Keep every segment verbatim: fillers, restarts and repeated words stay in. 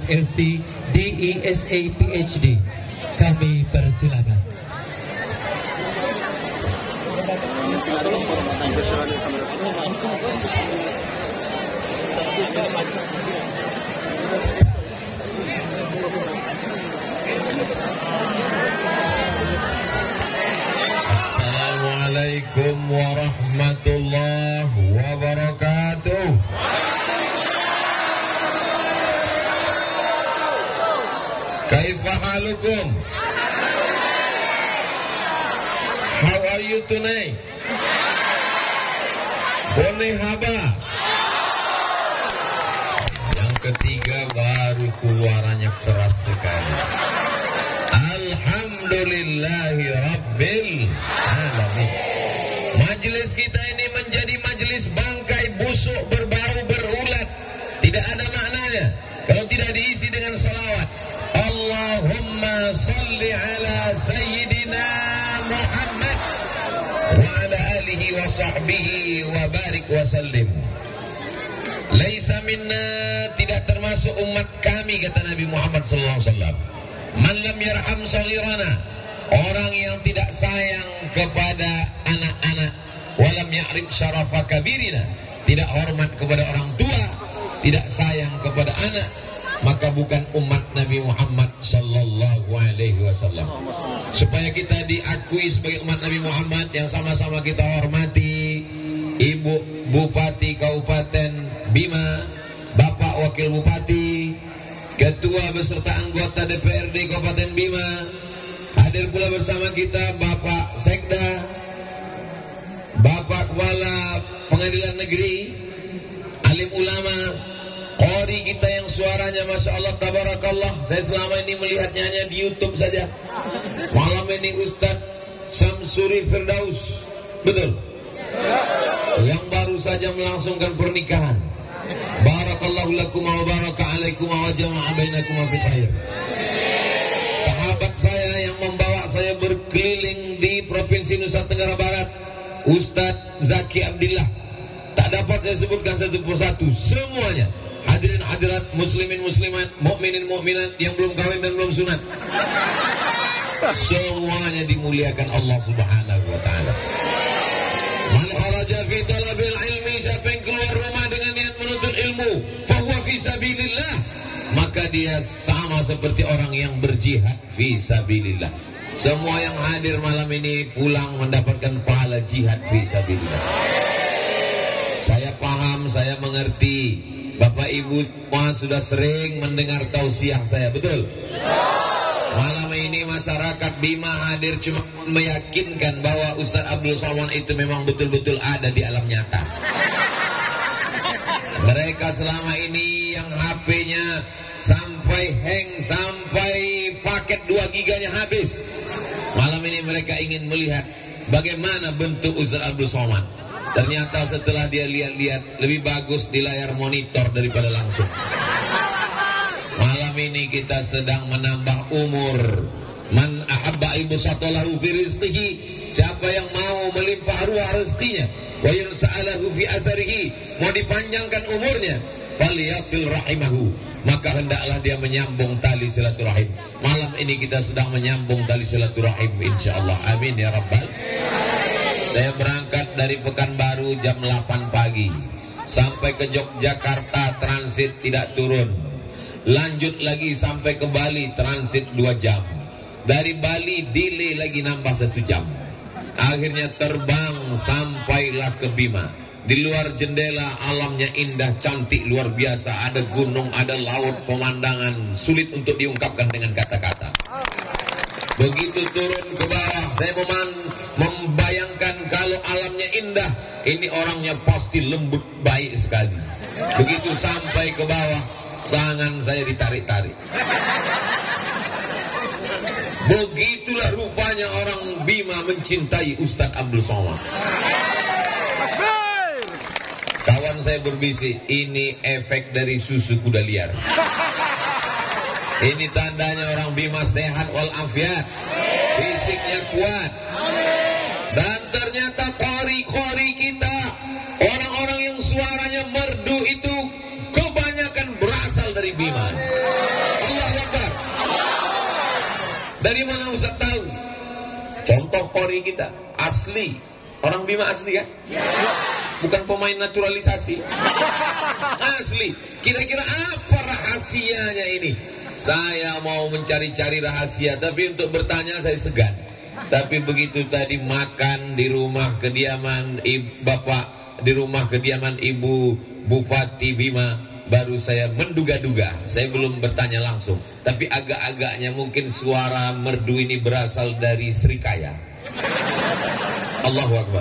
L C D E S A P H D. Kami persilakan. Assalamualaikum warahmatullahi wabarakatuh. Kaifa halukum? How are you tonight? Boleh haba? Yang ketiga baru keluarannya keras sekali. Alhamdulillahi Rabbil Alamin. Majelis kita ini menjadi majelis bangkai busuk berbau berulat. Tidak ada maknanya kalau tidak diisi dengan salawat. Allahumma salli ala Sayyidina Muhammad wa ala alihi wa sahbihi wa barik wa sallim. Laisa minna, tidak termasuk umat kami, kata Nabi Muhammad sallallahu alaihi wasallam. Man lam yarham saghirana, orang yang tidak sayang kepada anak-anak, walam ya'rif syarafa kabirina, tidak hormat kepada orang tua, tidak sayang kepada anak, maka bukan umat Nabi Muhammad sallallahu alaihi wasallam. Supaya kita diakui sebagai umat Nabi Muhammad, yang sama-sama kita hormati Ibu Bupati Kabupaten Bima, Bapak Wakil Bupati, Ketua beserta anggota D P R D Kabupaten Bima. Hadir pula bersama kita Bapak Sekda, Bapak Kepala Pengadilan Negeri, alim ulama, qori kita yang suaranya Masya Allah tabarakallah. Saya selama ini melihatnya hanya di YouTube saja. Malam ini Ustadz Samsuri Firdaus, betul? Yang baru saja melangsungkan pernikahan. Barakallahu lakum wa baraka alaikum wa jama'a bainakum fi khair. Sahabat saya yang membawa saya berkeliling di Provinsi Nusa Tenggara Barat, Ustadz Zaki Abdillah. Tak dapat saya sebutkan satu persatu, semuanya. Hadirin hadirat, muslimin muslimat, mukminin mukminat yang belum kawin dan belum sunat, semuanya dimuliakan Allah Subhanahu wa taala. Man kharaja fi talabil ilmi, siapa yang keluar rumah dengan niat menuntut ilmu, fa huwa fi sabilillah, maka dia sama seperti orang yang berjihad fi sabilillah. Semua yang hadir malam ini pulang mendapatkan pahala jihad fi sabilillah. Saya paham, saya mengerti. Bapak Ibu semua sudah sering mendengar tausiah saya, betul? Malam ini masyarakat Bima hadir cuma meyakinkan bahwa Ustaz Abdul Somad itu memang betul-betul ada di alam nyata. Mereka selama ini yang H P-nya sampai hang, sampai paket dua giganya habis. Malam ini mereka ingin melihat bagaimana bentuk Ustaz Abdul Somad. Ternyata setelah dia lihat-lihat, lebih bagus di layar monitor daripada langsung. Malam ini kita sedang menambah umur. Man ahabba ibsatalahu fi rizqihi, siapa yang mau melimpah ruah rezekinya, wa yansa'alahu fi azarihi, mau dipanjangkan umurnya, falyasil rahimahu, maka hendaklah dia menyambung tali silaturahim. Malam ini kita sedang menyambung tali silaturahim insyaallah. Amin ya rabbal. Saya berangkat dari Pekanbaru jam delapan pagi sampai ke Yogyakarta, transit tidak turun. Lanjut lagi sampai ke Bali, transit dua jam. Dari Bali delay lagi nambah satu jam. Akhirnya terbang sampailah ke Bima. Di luar jendela alamnya indah, cantik, luar biasa. Ada gunung, ada laut, pemandangan sulit untuk diungkapkan dengan kata-kata. Begitu turun ke bawah, saya meman, membayangkan kalau alamnya indah, ini orangnya pasti lembut, baik sekali. Begitu sampai ke bawah, tangan saya ditarik-tarik. Begitulah rupanya orang Bima mencintai Ustadz Abdul Somad. Kawan saya berbisik, ini efek dari susu kuda liar. Ini tandanya orang Bima sehat walafiat, fisiknya kuat. Dan ternyata qori-qori kita, orang-orang yang suaranya merdu itu kebanyakan berasal dari Bima. Dari mana Ustaz tahu? Contoh Qori kita asli, orang Bima asli kan? Bukan pemain naturalisasi. Asli. Kira-kira apa rahasianya ini? Saya mau mencari-cari rahasia, tapi untuk bertanya saya segan. Tapi begitu tadi makan di rumah kediaman ibu, bapak, di rumah kediaman Ibu Bupati Bima, baru saya menduga-duga. Saya belum bertanya langsung, tapi agak-agaknya mungkin suara merdu ini berasal dari Srikaya. Allahu Akbar.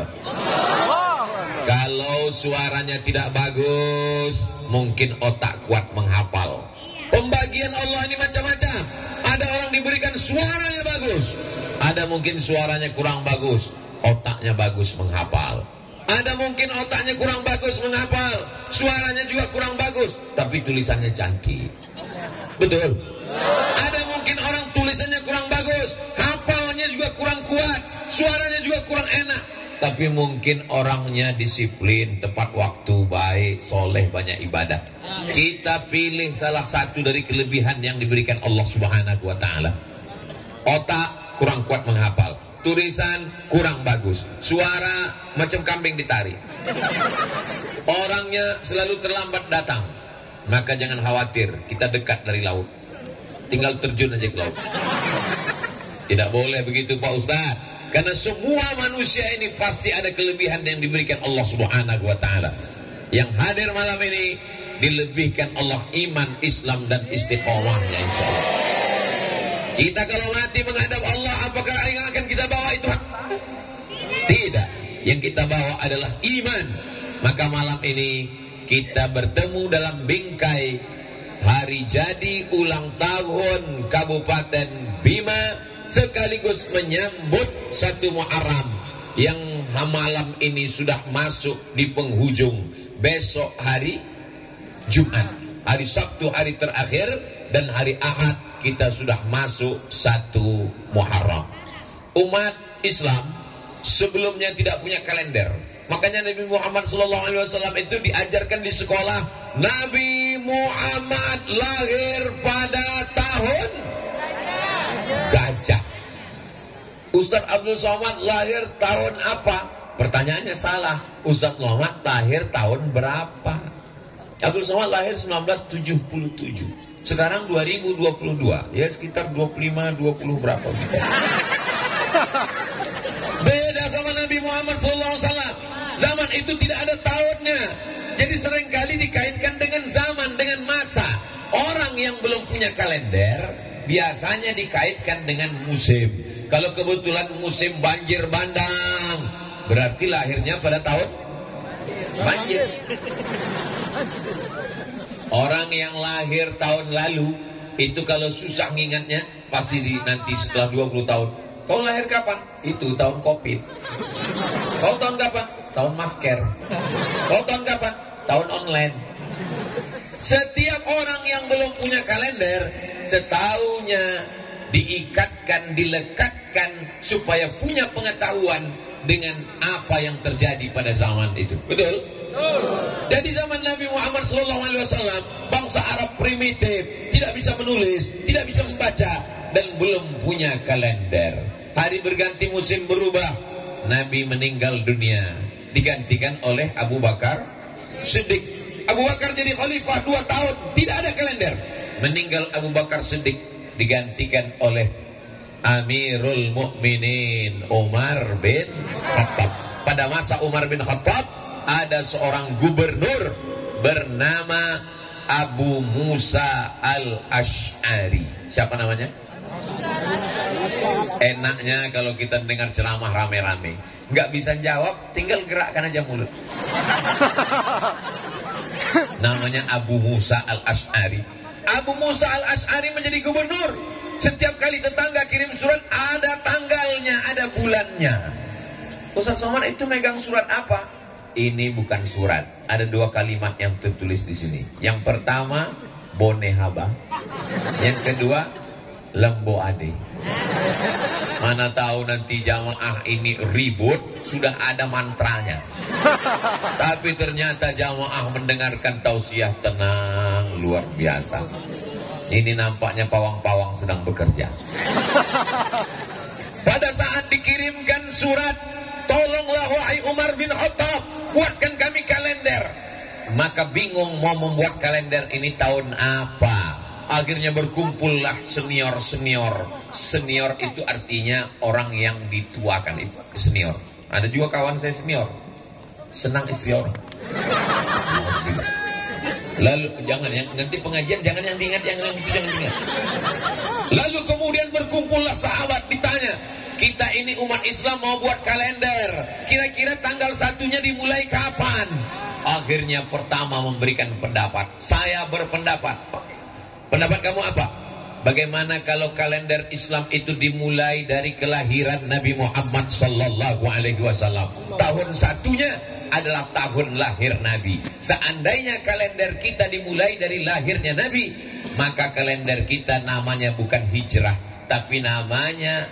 Kalau suaranya tidak bagus, mungkin otak kuat menghafal. Pembagian Allah ini macam-macam. Ada orang diberikan suaranya bagus, ada mungkin suaranya kurang bagus, otaknya bagus menghafal. Ada mungkin otaknya kurang bagus menghafal, suaranya juga kurang bagus, tapi tulisannya cantik. Betul? Ada mungkin orang tulisannya kurang bagus, hafalnya juga kurang kuat, suaranya juga kurang enak, tapi mungkin orangnya disiplin, tepat waktu, baik, soleh, banyak ibadah. Kita pilih salah satu dari kelebihan yang diberikan Allah Subhanahu wa Ta'ala. Otak kurang kuat menghafal, tulisan kurang bagus, suara macam kambing ditarik, orangnya selalu terlambat datang. Maka jangan khawatir, kita dekat dari laut, tinggal terjun aja ke laut. Tidak boleh begitu Pak Ustaz, karena semua manusia ini pasti ada kelebihan yang diberikan Allah Subhanahu wa Ta'ala. Yang hadir malam ini dilebihkan Allah iman, Islam, dan istiqomahnya insya Allah. Kita kalau mati menghadap Allah, apakah yang akan kita bawa itu? Tidak. Yang kita bawa adalah iman. Maka malam ini kita bertemu dalam bingkai hari jadi ulang tahun Kabupaten Bima, sekaligus menyambut satu Muharram yang malam ini sudah masuk di penghujung. Besok hari Jumat, hari Sabtu hari terakhir, dan hari Ahad kita sudah masuk satu Muharram. Umat Islam sebelumnya tidak punya kalender. Makanya Nabi Muhammad shallallahu alaihi wasallam itu diajarkan di sekolah, Nabi Muhammad lahir pada tahun gajah. Ustaz Abdul Somad lahir tahun apa? Pertanyaannya salah. Ustaz Muhammad lahir tahun berapa? Abdul Somad lahir seribu sembilan ratus tujuh puluh tujuh. Sekarang dua ribu dua puluh dua. Ya sekitar dua puluh lima dua puluh berapa. Beda sama Nabi Muhammad shallallahu alaihi wasallam. Zaman itu tidak ada tahunnya. Jadi seringkali dikaitkan dengan zaman, dengan masa. Orang yang belum punya kalender biasanya dikaitkan dengan musim. Kalau kebetulan musim banjir bandang, berarti lahirnya pada tahun banjir. Orang yang lahir tahun lalu itu kalau susah ngingatnya, pasti di, nanti setelah dua puluh tahun. Kau lahir kapan? Itu tahun Covid. Kau tahun kapan? Tahun masker. Kau tahun kapan? Tahun online. Setiap orang yang belum punya kalender, setahunnya diikatkan, dilekatkan supaya punya pengetahuan dengan apa yang terjadi pada zaman itu. Betul? Jadi zaman Nabi Muhammad shallallahu alaihi wasallam, bangsa Arab primitif, tidak bisa menulis, tidak bisa membaca, dan belum punya kalender. Hari berganti, musim berubah. Nabi meninggal dunia, digantikan oleh Abu Bakar Siddiq. Abu Bakar jadi khalifah dua tahun, tidak ada kalender. Meninggal Abu Bakar Siddiq, digantikan oleh Amirul Mukminin Umar bin Khattab. Pada masa Umar bin Khattab ada seorang gubernur bernama Abu Musa al-Ash'ari. Siapa namanya? Enaknya kalau kita dengar ceramah rame-rame, nggak bisa jawab, tinggal gerakkan aja mulut. Namanya Abu Musa al-Ash'ari. Abu Musa al-Ash'ari menjadi gubernur. Setiap kali tetangga kirim surat, ada tanggalnya, ada bulannya. Ustaz Somad itu megang surat apa? Ini bukan surat. Ada dua kalimat yang tertulis di sini. Yang pertama, Bonehaba. Yang kedua, Lembo Ade. Mana tahu nanti jamaah ini ribut, sudah ada mantranya. Tapi ternyata jamaah mendengarkan tausiah tenang, luar biasa. Ini nampaknya pawang-pawang sedang bekerja. Pada saat dikirimkan surat, tolonglah wahai Umar bin Khattab, buatkan kami kalender. Maka bingung mau membuat kalender ini tahun apa. Akhirnya berkumpullah senior-senior. Senior itu artinya orang yang dituakan, itu senior. Ada juga kawan saya senior, senang istri orang. Lalu jangan ya, nanti pengajian jangan yang diingat, yang itu jangan diingat. Lalu kemudian berkumpullah sahabat, ditanya, kita ini umat Islam mau buat kalender, kira-kira tanggal satunya dimulai kapan? Akhirnya pertama memberikan pendapat. Saya berpendapat. Pendapat kamu apa? Bagaimana kalau kalender Islam itu dimulai dari kelahiran Nabi Muhammad sallallahu alaihi wasallam? Tahun satunya adalah tahun lahir Nabi. Seandainya kalender kita dimulai dari lahirnya Nabi, maka kalender kita namanya bukan hijrah, tapi namanya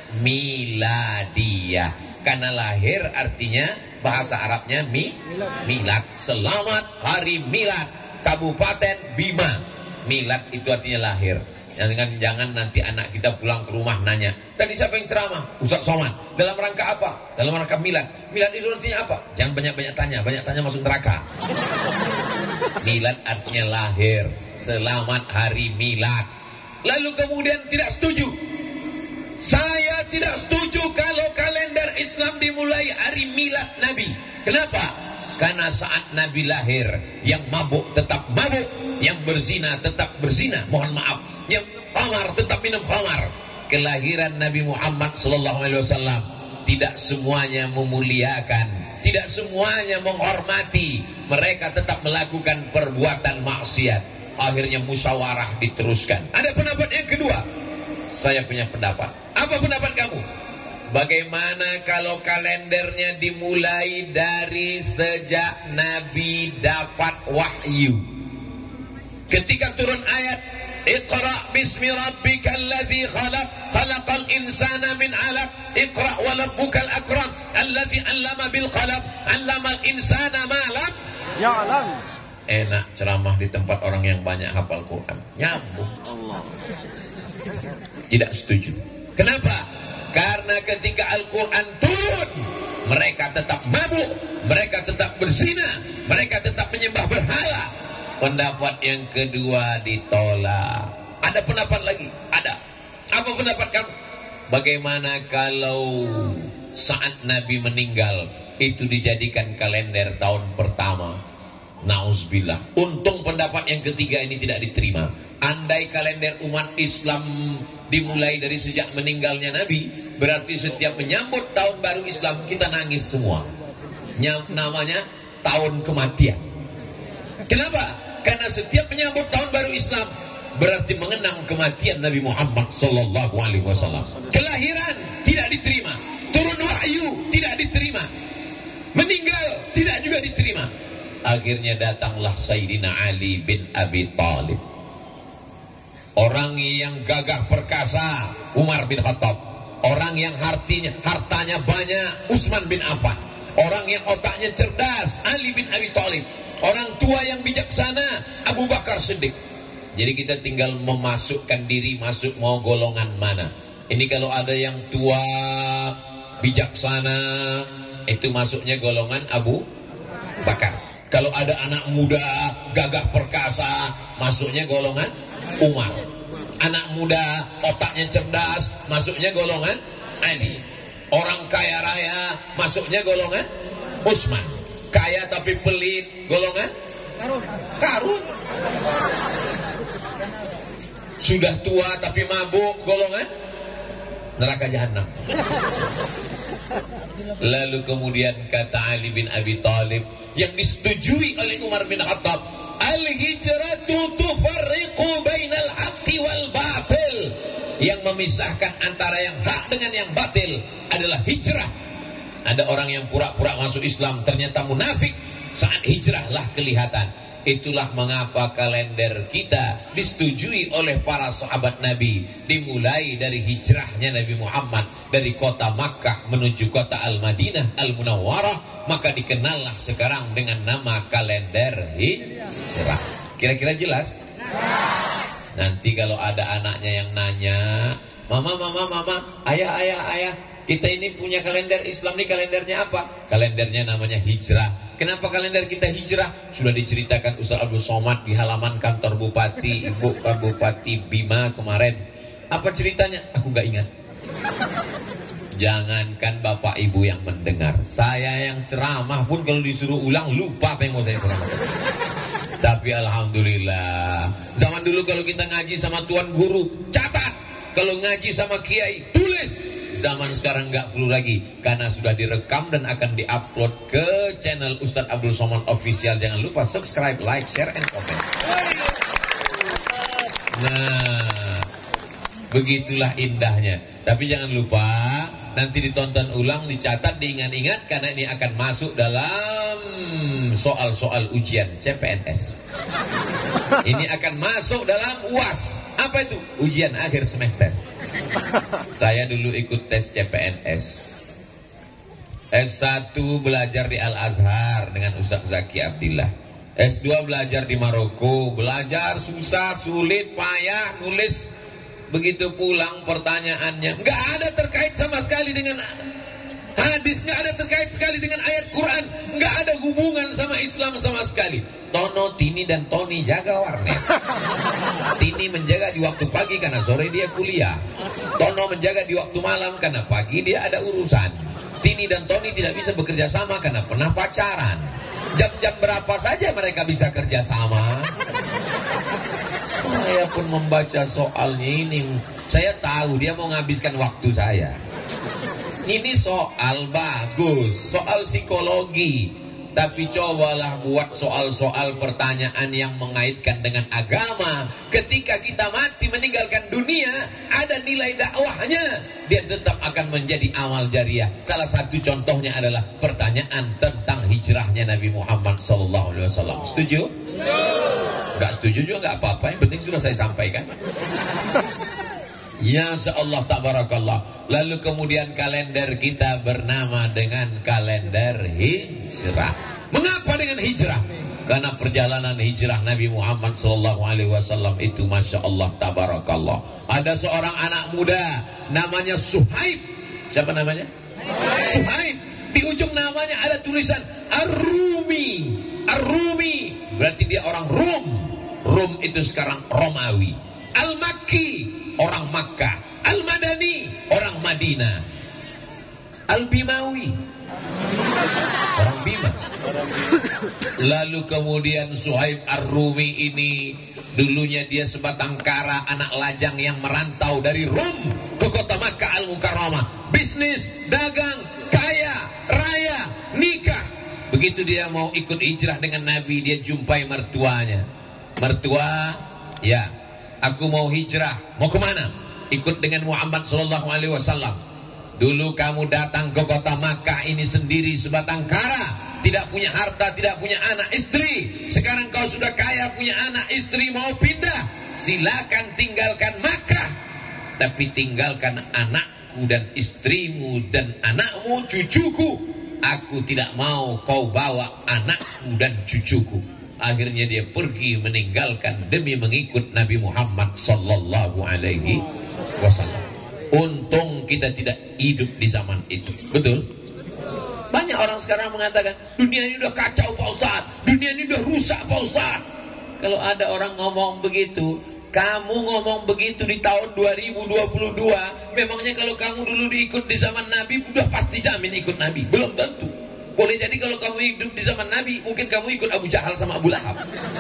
miladiyah. Karena lahir artinya bahasa Arabnya mi, milad. Selamat hari milad Kabupaten Bima. Milad itu artinya lahir. Jangan jangan nanti anak kita pulang ke rumah nanya, tadi siapa yang ceramah? Ustaz Somad. Dalam rangka apa? Dalam rangka milad. Milad itu artinya apa? Jangan banyak-banyak tanya, banyak tanya masuk neraka. Milad artinya lahir. Selamat hari milad. Lalu kemudian tidak setuju. Saya tidak setuju kalau kalender Islam dimulai hari milad Nabi. Kenapa? Karena saat Nabi lahir, yang mabuk tetap mabuk, yang berzina tetap berzina, mohon maaf, yang khamar tetap minum khamar. Kelahiran Nabi Muhammad sallallahu alaihi wasallam tidak semuanya memuliakan, tidak semuanya menghormati, mereka tetap melakukan perbuatan maksiat. Akhirnya musyawarah diteruskan. Ada pendapat yang kedua. Saya punya pendapat. Apa pendapat kamu? Bagaimana kalau kalendernya dimulai dari sejak Nabi dapat wahyu? Ketika turun ayat Iqra bismi rabbikal ladzi khalaq khalaqal insana min 'alaq Iqra wa rabbukal akram alladzi 'allama bil qalam 'allamal insana ma lam ya'lam. Enak ceramah di tempat orang yang banyak hafal Quran. Nyambung. Allah. Tidak setuju. Kenapa? Karena ketika Al-Quran turun, mereka tetap mabuk, mereka tetap berzina, mereka tetap menyembah berhala. Pendapat yang kedua ditolak. Ada pendapat lagi? Ada. Apa pendapat kamu? Bagaimana kalau saat Nabi meninggal itu dijadikan kalender tahun pertama? Nauzubillah. Untung pendapat yang ketiga ini tidak diterima. Andai kalender umat Islam dimulai dari sejak meninggalnya Nabi, berarti setiap menyambut tahun baru Islam kita nangis semua. Nyam, namanya tahun kematian. Kenapa? Karena setiap menyambut tahun baru Islam berarti mengenang kematian Nabi Muhammad sallallahu alaihi wasallam. Kelahiran tidak diterima, turun wahyu tidak diterima, meninggal tidak juga diterima. Akhirnya datanglah Sayyidina Ali bin Abi Thalib, orang yang gagah perkasa Umar bin Khattab, orang yang hartinya, hartanya banyak Utsman bin Affan, orang yang otaknya cerdas Ali bin Abi Thalib, orang tua yang bijaksana Abu Bakar Siddiq. Jadi kita tinggal memasukkan diri masuk mau golongan mana. Ini kalau ada yang tua bijaksana itu masuknya golongan Abu Bakar. Kalau ada anak muda gagah perkasa masuknya golongan Umar. Anak muda otaknya cerdas masuknya golongan Ali. Orang kaya raya masuknya golongan Utsman. Kaya tapi pelit golongan Karun. Sudah tua tapi mabuk golongan neraka jahanam. Lalu kemudian kata Ali bin Abi Thalib yang disetujui oleh Umar bin Khattab, al-hijratu tufarriqu bainal haqqi wal batil. Yang memisahkan antara yang hak dengan yang batil adalah hijrah. Ada orang yang pura-pura masuk Islam ternyata munafik, saat hijrahlah kelihatan. Itulah mengapa kalender kita disetujui oleh para sahabat Nabi, dimulai dari hijrahnya Nabi Muhammad dari kota Makkah menuju kota Al-Madinah Al-Munawwarah, maka dikenallah sekarang dengan nama kalender hijrah. Kira-kira jelas? Nanti kalau ada anaknya yang nanya, mama, mama, mama, ayah, ayah, ayah, kita ini punya kalender Islam nih, kalendernya apa? Kalendernya namanya hijrah. Kenapa kalender kita hijrah? Sudah diceritakan Ustaz Abdul Somad di halaman kantor Bupati, Ibu Bupati Bima kemarin. Apa ceritanya? Aku nggak ingat. Jangankan Bapak Ibu yang mendengar, saya yang ceramah pun kalau disuruh ulang lupa apa yang mau saya ceramahkan. Tapi alhamdulillah, zaman dulu kalau kita ngaji sama tuan guru, catat. Kalau ngaji sama kiai, tulis. Zaman sekarang nggak perlu lagi, karena sudah direkam dan akan diupload ke channel Ustaz Abdul Somad Official. Jangan lupa subscribe, like, share, and comment. Nah, begitulah indahnya. Tapi jangan lupa nanti ditonton ulang, dicatat, diingat-ingat, karena ini akan masuk dalam soal-soal ujian C P N S. Ini akan masuk dalam U A S. Apa itu? Ujian akhir semester. Saya dulu ikut tes C P N S. S satu belajar di Al-Azhar dengan Ustaz Zaki Abdillah. S dua belajar di Maroko. Belajar susah, sulit, payah, nulis. Begitu pulang pertanyaannya nggak ada terkait sama sekali dengan hadis, nggak ada terkait sekali dengan ayat Quran, nggak ada hubungan sama Islam sama sekali. Tono, Tini, dan Tony jaga warnet. Tini menjaga di waktu pagi karena sore dia kuliah. Tono menjaga di waktu malam karena pagi dia ada urusan. Tini dan Tony tidak bisa bekerja sama karena pernah pacaran. Jam-jam berapa saja mereka bisa kerja sama. Saya pun membaca soalnya ini, saya tahu dia mau menghabiskan waktu saya. Ini soal bagus, soal psikologi. Tapi cobalah buat soal-soal pertanyaan yang mengaitkan dengan agama. Ketika kita mati meninggalkan dunia, ada nilai dakwahnya. Dia tetap akan menjadi amal jariah. Salah satu contohnya adalah pertanyaan tentang hijrahnya Nabi Muhammad sallallahu alaihi wasallam. Setuju? Enggak setuju juga enggak apa-apa, yang penting sudah saya sampaikan. Ya Allah tabarakallah. Lalu kemudian kalender kita bernama dengan kalender hijrah. Mengapa dengan hijrah? Karena perjalanan hijrah Nabi Muhammad sallallahu alaihi wasallam itu masya Allah tabarakallah. Ada seorang anak muda namanya Suhaib. Siapa namanya? Suhaib. Di ujung namanya ada tulisan Ar-Rumi. Ar-Rumi berarti dia orang Rum. Rum itu sekarang Romawi. Al-Makki, orang Makkah. Al-Madani, orang Madinah. Al-Bimawi, orang Bima. Lalu kemudian Suhaib Ar-Rumi ini dulunya dia sebatang kara, anak lajang yang merantau dari Rum ke kota Makkah Al-Mukarramah. Bisnis, dagang, kaya, raya, nikah. Begitu dia mau ikut hijrah dengan Nabi, dia jumpai mertuanya. Mertua, ya, aku mau hijrah. Mau kemana? Ikut dengan Muhammad sallallahu alaihi wasallam. Dulu kamu datang ke kota Makkah ini sendiri sebatang kara, tidak punya harta, tidak punya anak istri. Sekarang kau sudah kaya, punya anak istri, mau pindah. Silakan tinggalkan Makkah, tapi tinggalkan anakku dan istrimu dan anakmu, cucuku. Aku tidak mau kau bawa anakku dan cucuku. Akhirnya dia pergi meninggalkan demi mengikut Nabi Muhammad sallallahu alaihi wasallam. Untung kita tidak hidup di zaman itu. Betul? Banyak orang sekarang mengatakan dunia ini udah kacau Pak Ustaz, dunia ini udah rusak Pak Ustaz. Kalau ada orang ngomong begitu, kamu ngomong begitu di tahun dua ribu dua puluh dua, memangnya kalau kamu dulu diikut di zaman Nabi udah pasti jamin ikut Nabi? Belum tentu. Boleh jadi kalau kamu hidup di zaman Nabi, mungkin kamu ikut Abu Jahal sama Abu Lahab.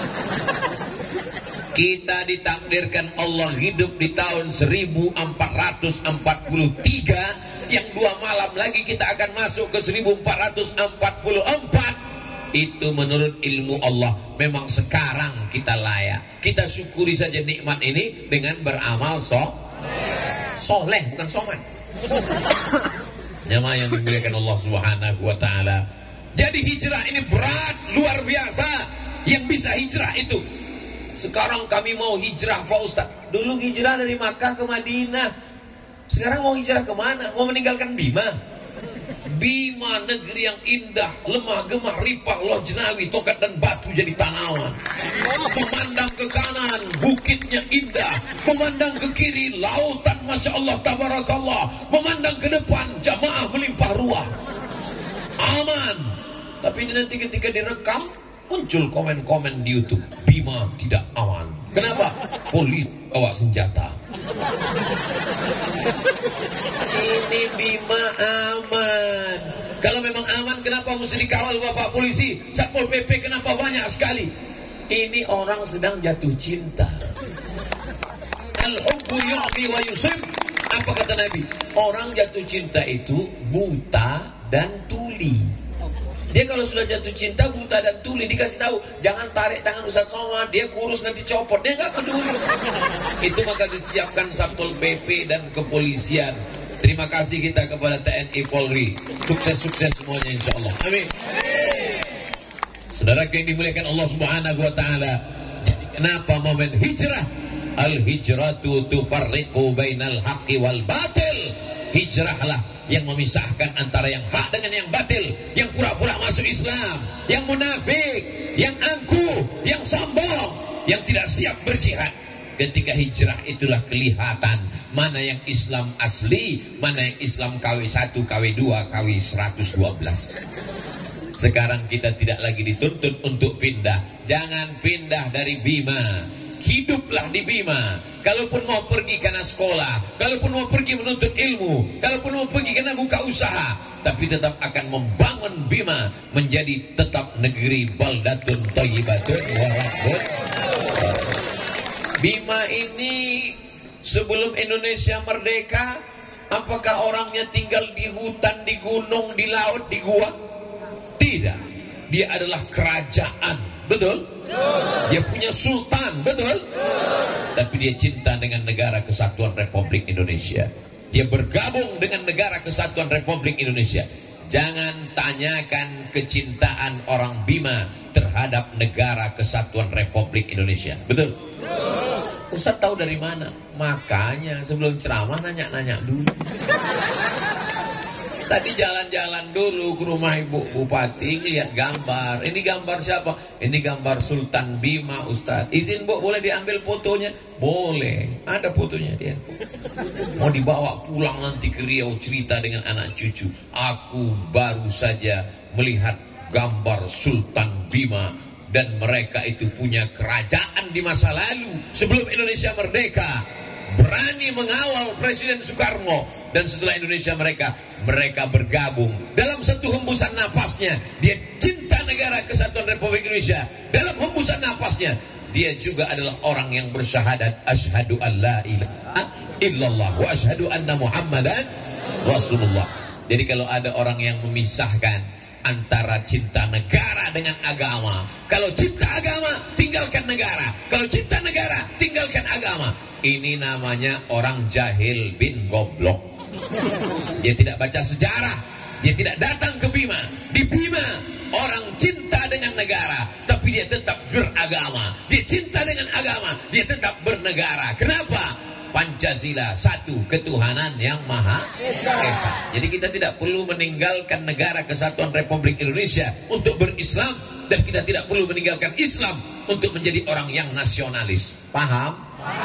Kita ditakdirkan Allah hidup di tahun seribu empat ratus empat puluh tiga, yang dua malam lagi kita akan masuk ke seribu empat ratus empat puluh empat. Itu menurut ilmu Allah. Memang sekarang kita layak. Kita syukuri saja nikmat ini dengan beramal so soleh, bukan soman. Jamaah yang dimuliakan Allah Subhanahu wa taala. Jadi hijrah ini berat, luar biasa. Yang bisa hijrah itu. Sekarang kami mau hijrah Pak Ustaz. Dulu hijrah dari Makkah ke Madinah. Sekarang mau hijrah kemana? Mau meninggalkan Bima? Bima negeri yang indah, lemah gemah ripah lojnawi, tokat dan batu jadi tanaman. Memandang ke kanan bukitnya indah, memandang ke kiri lautan masya Allah tabarakallah, memandang ke depan jamaah melimpah ruah. Aman. Tapi ini nanti ketika direkam muncul komen-komen di YouTube, Bima tidak aman. Kenapa? Polisi bawa senjata. Ini Bima aman. Kalau memang aman, kenapa mesti dikawal Bapak polisi? Satpol P P kenapa banyak sekali? Ini orang sedang jatuh cinta. Al-hubbu yu'mi wa yusib. Apa kata Nabi? Orang jatuh cinta itu buta dan tuli. Dia kalau sudah jatuh cinta, buta dan tuli, dikasih tahu jangan tarik tangan Ustaz Somad, dia kurus nanti copot, dia nggak peduli. Itu maka disiapkan Satpol P P dan kepolisian. Terima kasih kita kepada T N I Polri, sukses-sukses semuanya insya Allah. Amin. Saudara yang dimuliakan Allah Subhanahu Wa Taala, kenapa momen hijrah? Al hijratu tufarriqu bainal haqqi wal batil. Hijrahlah yang memisahkan antara yang hak dengan yang batil, yang pura-pura masuk Islam, yang munafik, yang angkuh, yang sombong, yang tidak siap berjihad. Ketika hijrah itulah kelihatan mana yang Islam asli, mana yang Islam K W satu, K W dua, K W seratus dua belas. Sekarang kita tidak lagi dituntut untuk pindah. Jangan pindah dari Bima. Hiduplah di Bima. Kalaupun mau pergi karena sekolah, kalaupun mau pergi menuntut ilmu, kalaupun mau pergi karena buka usaha, tapi tetap akan membangun Bima menjadi tetap negeri baldatun thayyibatun wa rabbun. Bima ini sebelum Indonesia merdeka, apakah orangnya tinggal di hutan, di gunung, di laut, di gua? Tidak. Dia adalah kerajaan. Betul? Dia punya sultan, betul? Tapi dia cinta dengan negara kesatuan Republik Indonesia. Dia bergabung dengan negara kesatuan Republik Indonesia. Jangan tanyakan kecintaan orang Bima terhadap negara kesatuan Republik Indonesia. Betul? Ustaz tahu dari mana? Makanya sebelum ceramah nanya-nanya dulu. Tadi jalan-jalan dulu ke rumah Ibu Bupati, lihat gambar. Ini gambar siapa? Ini gambar Sultan Bima, Ustaz. Izin Bu, boleh diambil fotonya? Boleh. Ada fotonya di handphone. Mau dibawa pulang nanti ke Riau cerita dengan anak cucu. Aku baru saja melihat gambar Sultan Bima. Dan mereka itu punya kerajaan di masa lalu. Sebelum Indonesia merdeka. Berani mengawal Presiden Soekarno. Dan setelah Indonesia mereka mereka bergabung dalam satu hembusan napasnya. Dia cinta negara kesatuan Republik Indonesia. Dalam hembusan napasnya dia juga adalah orang yang bersyahadat asyhadu an la ilaha illallah wa asyhadu anna Muhammadan Rasulullah. Jadi kalau ada orang yang memisahkan antara cinta negara dengan agama, kalau cinta agama tinggalkan negara, kalau cinta negara tinggalkan agama, ini namanya orang jahil bin goblok. Dia tidak baca sejarah, dia tidak datang ke Bima. Di Bima orang cinta dengan negara, tapi dia tetap beragama. Dia cinta dengan agama, dia tetap bernegara. Kenapa? Pancasila, satu ketuhanan yang maha esa. Jadi kita tidak perlu meninggalkan negara kesatuan Republik Indonesia untuk berislam, dan kita tidak perlu meninggalkan Islam untuk menjadi orang yang nasionalis. Paham?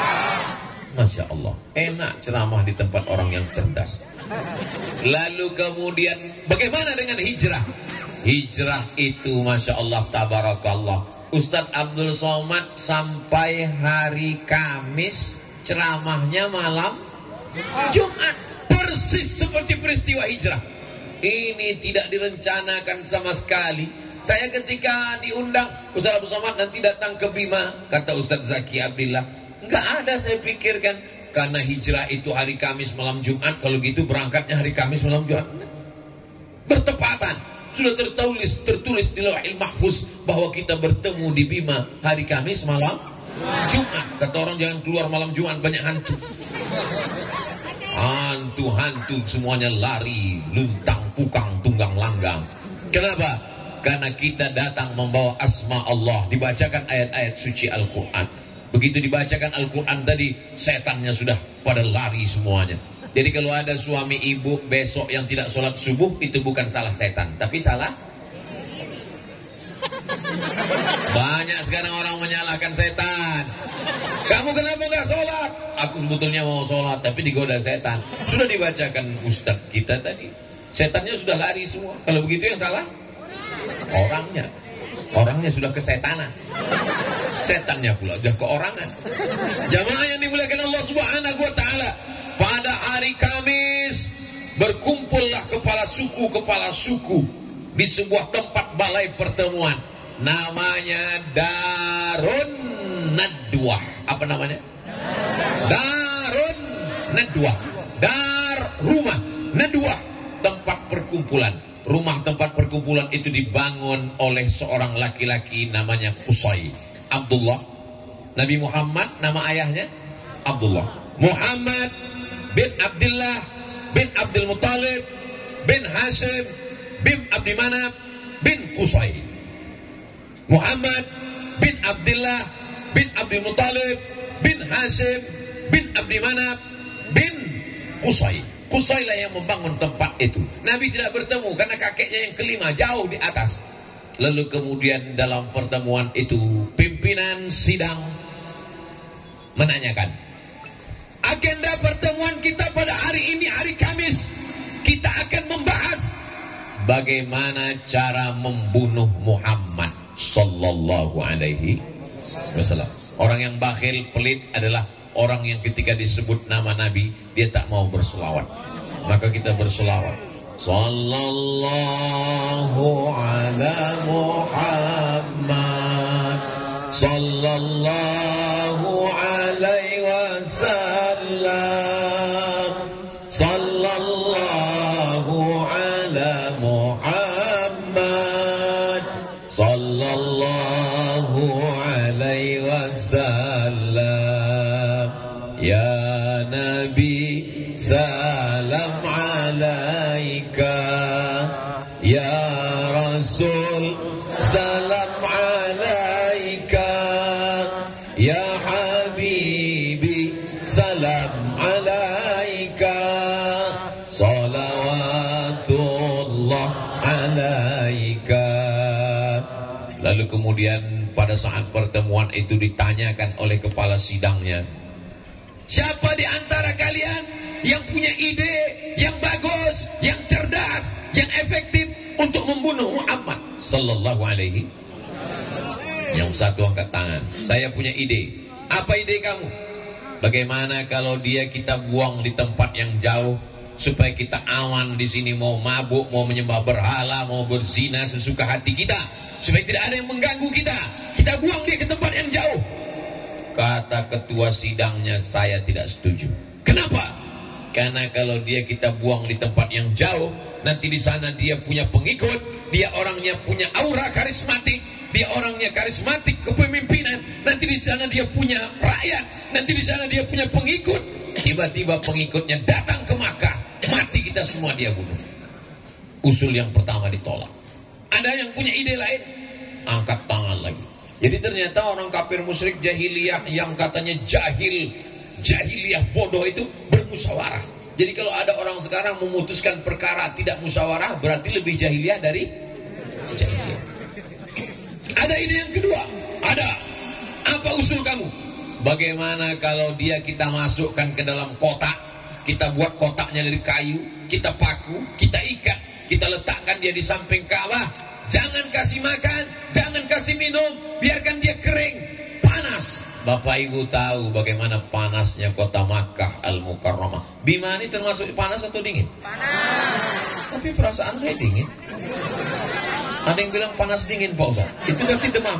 Masya Allah, enak ceramah di tempat orang yang cerdas. Lalu kemudian bagaimana dengan hijrah? Hijrah itu Masya Allah tabarakallah. Ustadz Abdul Somad sampai hari Kamis ceramahnya malam Jumat. Persis seperti peristiwa hijrah. Ini tidak direncanakan sama sekali. Saya ketika diundang Ustadz Abdul Somad nanti datang ke Bima, kata Ustadz Zaki Abdillah, enggak ada saya pikirkan, karena hijrah itu hari Kamis malam Jumat. Kalau gitu berangkatnya hari Kamis malam Jumat. Bertepatan. Sudah tertulis tertulis di Lauhil Mahfuz bahwa kita bertemu di Bima hari Kamis malam Jumat. Kata orang jangan keluar malam Jumat, banyak hantu. Hantu-hantu semuanya lari, luntang, pukang, tunggang langgang. Kenapa? Karena kita datang membawa asma Allah, dibacakan ayat-ayat suci Al-Quran. Begitu dibacakan Al-Quran tadi, setannya sudah pada lari semuanya. Jadi kalau ada suami ibu besok yang tidak sholat subuh, itu bukan salah setan, tapi salah. Banyak sekarang orang menyalahkan setan. Kamu kenapa nggak sholat? Aku sebetulnya mau sholat, tapi digoda setan. Sudah dibacakan ustadz kita tadi, setannya sudah lari semua. Kalau begitu yang salah orangnya. Orangnya sudah kesetanan, setannya pula sudah keorangan. Jamaah yang dimuliakan Allah Subhanahu wa taala, pada hari Kamis berkumpullah kepala suku kepala suku di sebuah tempat balai pertemuan, namanya Darun Nadwah. Apa namanya? Darun Nadwah. Dar rumah, Nadwah tempat perkumpulan. Rumah tempat perkumpulan itu dibangun oleh seorang laki-laki namanya Qusay Abdullah. Nabi Muhammad nama ayahnya Abdullah. Muhammad bin Abdullah bin Abdul Muttalib bin Hashim bin Abdi Manaf bin Qusay. Muhammad bin Abdullah bin Abdul Muttalib bin Hashim bin Abdi Manaf bin Qusay. Qusay lah yang membangun tempat itu. Nabi tidak bertemu karena kakeknya yang kelima jauh di atas. Lalu kemudian dalam pertemuan itu pimpinan sidang menanyakan, agenda pertemuan kita pada hari ini, hari Kamis, kita akan membahas bagaimana cara membunuh Muhammad sallallahu alaihi wasallam. Orang yang bakhil, pelit adalah orang yang ketika disebut nama Nabi dia tak mau berselawat. Maka kita berselawat, sallallahu ala Muhammad sallallahu alaihi wasallam, sallallahu ala Muhammad sallallahu alaihi wasallam. Ya Nabi salam alaika, ya Rasul salam alaika, ya Habibi salam alaika, salawatullah alaika. Lalu kemudian pada saat pertemuan itu ditanyakan oleh kepala sidangnya, siapa di antara kalian yang punya ide yang bagus, yang cerdas, yang efektif untuk membunuh Muhammad sallallahu alaihi? Yang satu angkat tangan, saya punya ide. Apa ide kamu? Bagaimana kalau dia kita buang di tempat yang jauh supaya kita aman di sini, mau mabuk, mau menyembah berhala, mau berzina sesuka hati kita, supaya tidak ada yang mengganggu kita. Kita buang dia ke tempat yang jauh. Kata ketua sidangnya, saya tidak setuju. Kenapa? Karena kalau dia kita buang di tempat yang jauh, nanti di sana dia punya pengikut, dia orangnya punya aura karismatik, dia orangnya karismatik kepemimpinan, nanti di sana dia punya rakyat, nanti di sana dia punya pengikut. Tiba-tiba pengikutnya datang ke Makkah, mati kita semua dia bunuh. Usul yang pertama ditolak. Ada yang punya ide lain? Angkat tangan lagi. Jadi ternyata orang kafir musyrik jahiliyah yang katanya jahil, jahiliyah bodoh itu bermusyawarah. Jadi kalau ada orang sekarang memutuskan perkara tidak musyawarah, berarti lebih jahiliyah dari jahiliyah. Ada ide yang kedua. Ada. Apa usul kamu? Bagaimana kalau dia kita masukkan ke dalam kotak, kita buat kotaknya dari kayu, kita paku, kita ikat, kita letakkan dia di samping Ka'bah. Jangan kasih makan, jangan kasih minum, biarkan dia kering, panas. Bapak Ibu tahu bagaimana panasnya kota Makkah Al-Mukarramah. Bima ini termasuk panas atau dingin? Panas. Tapi perasaan saya dingin. Ada yang bilang panas dingin Pak Ustaz. Itu berarti demam.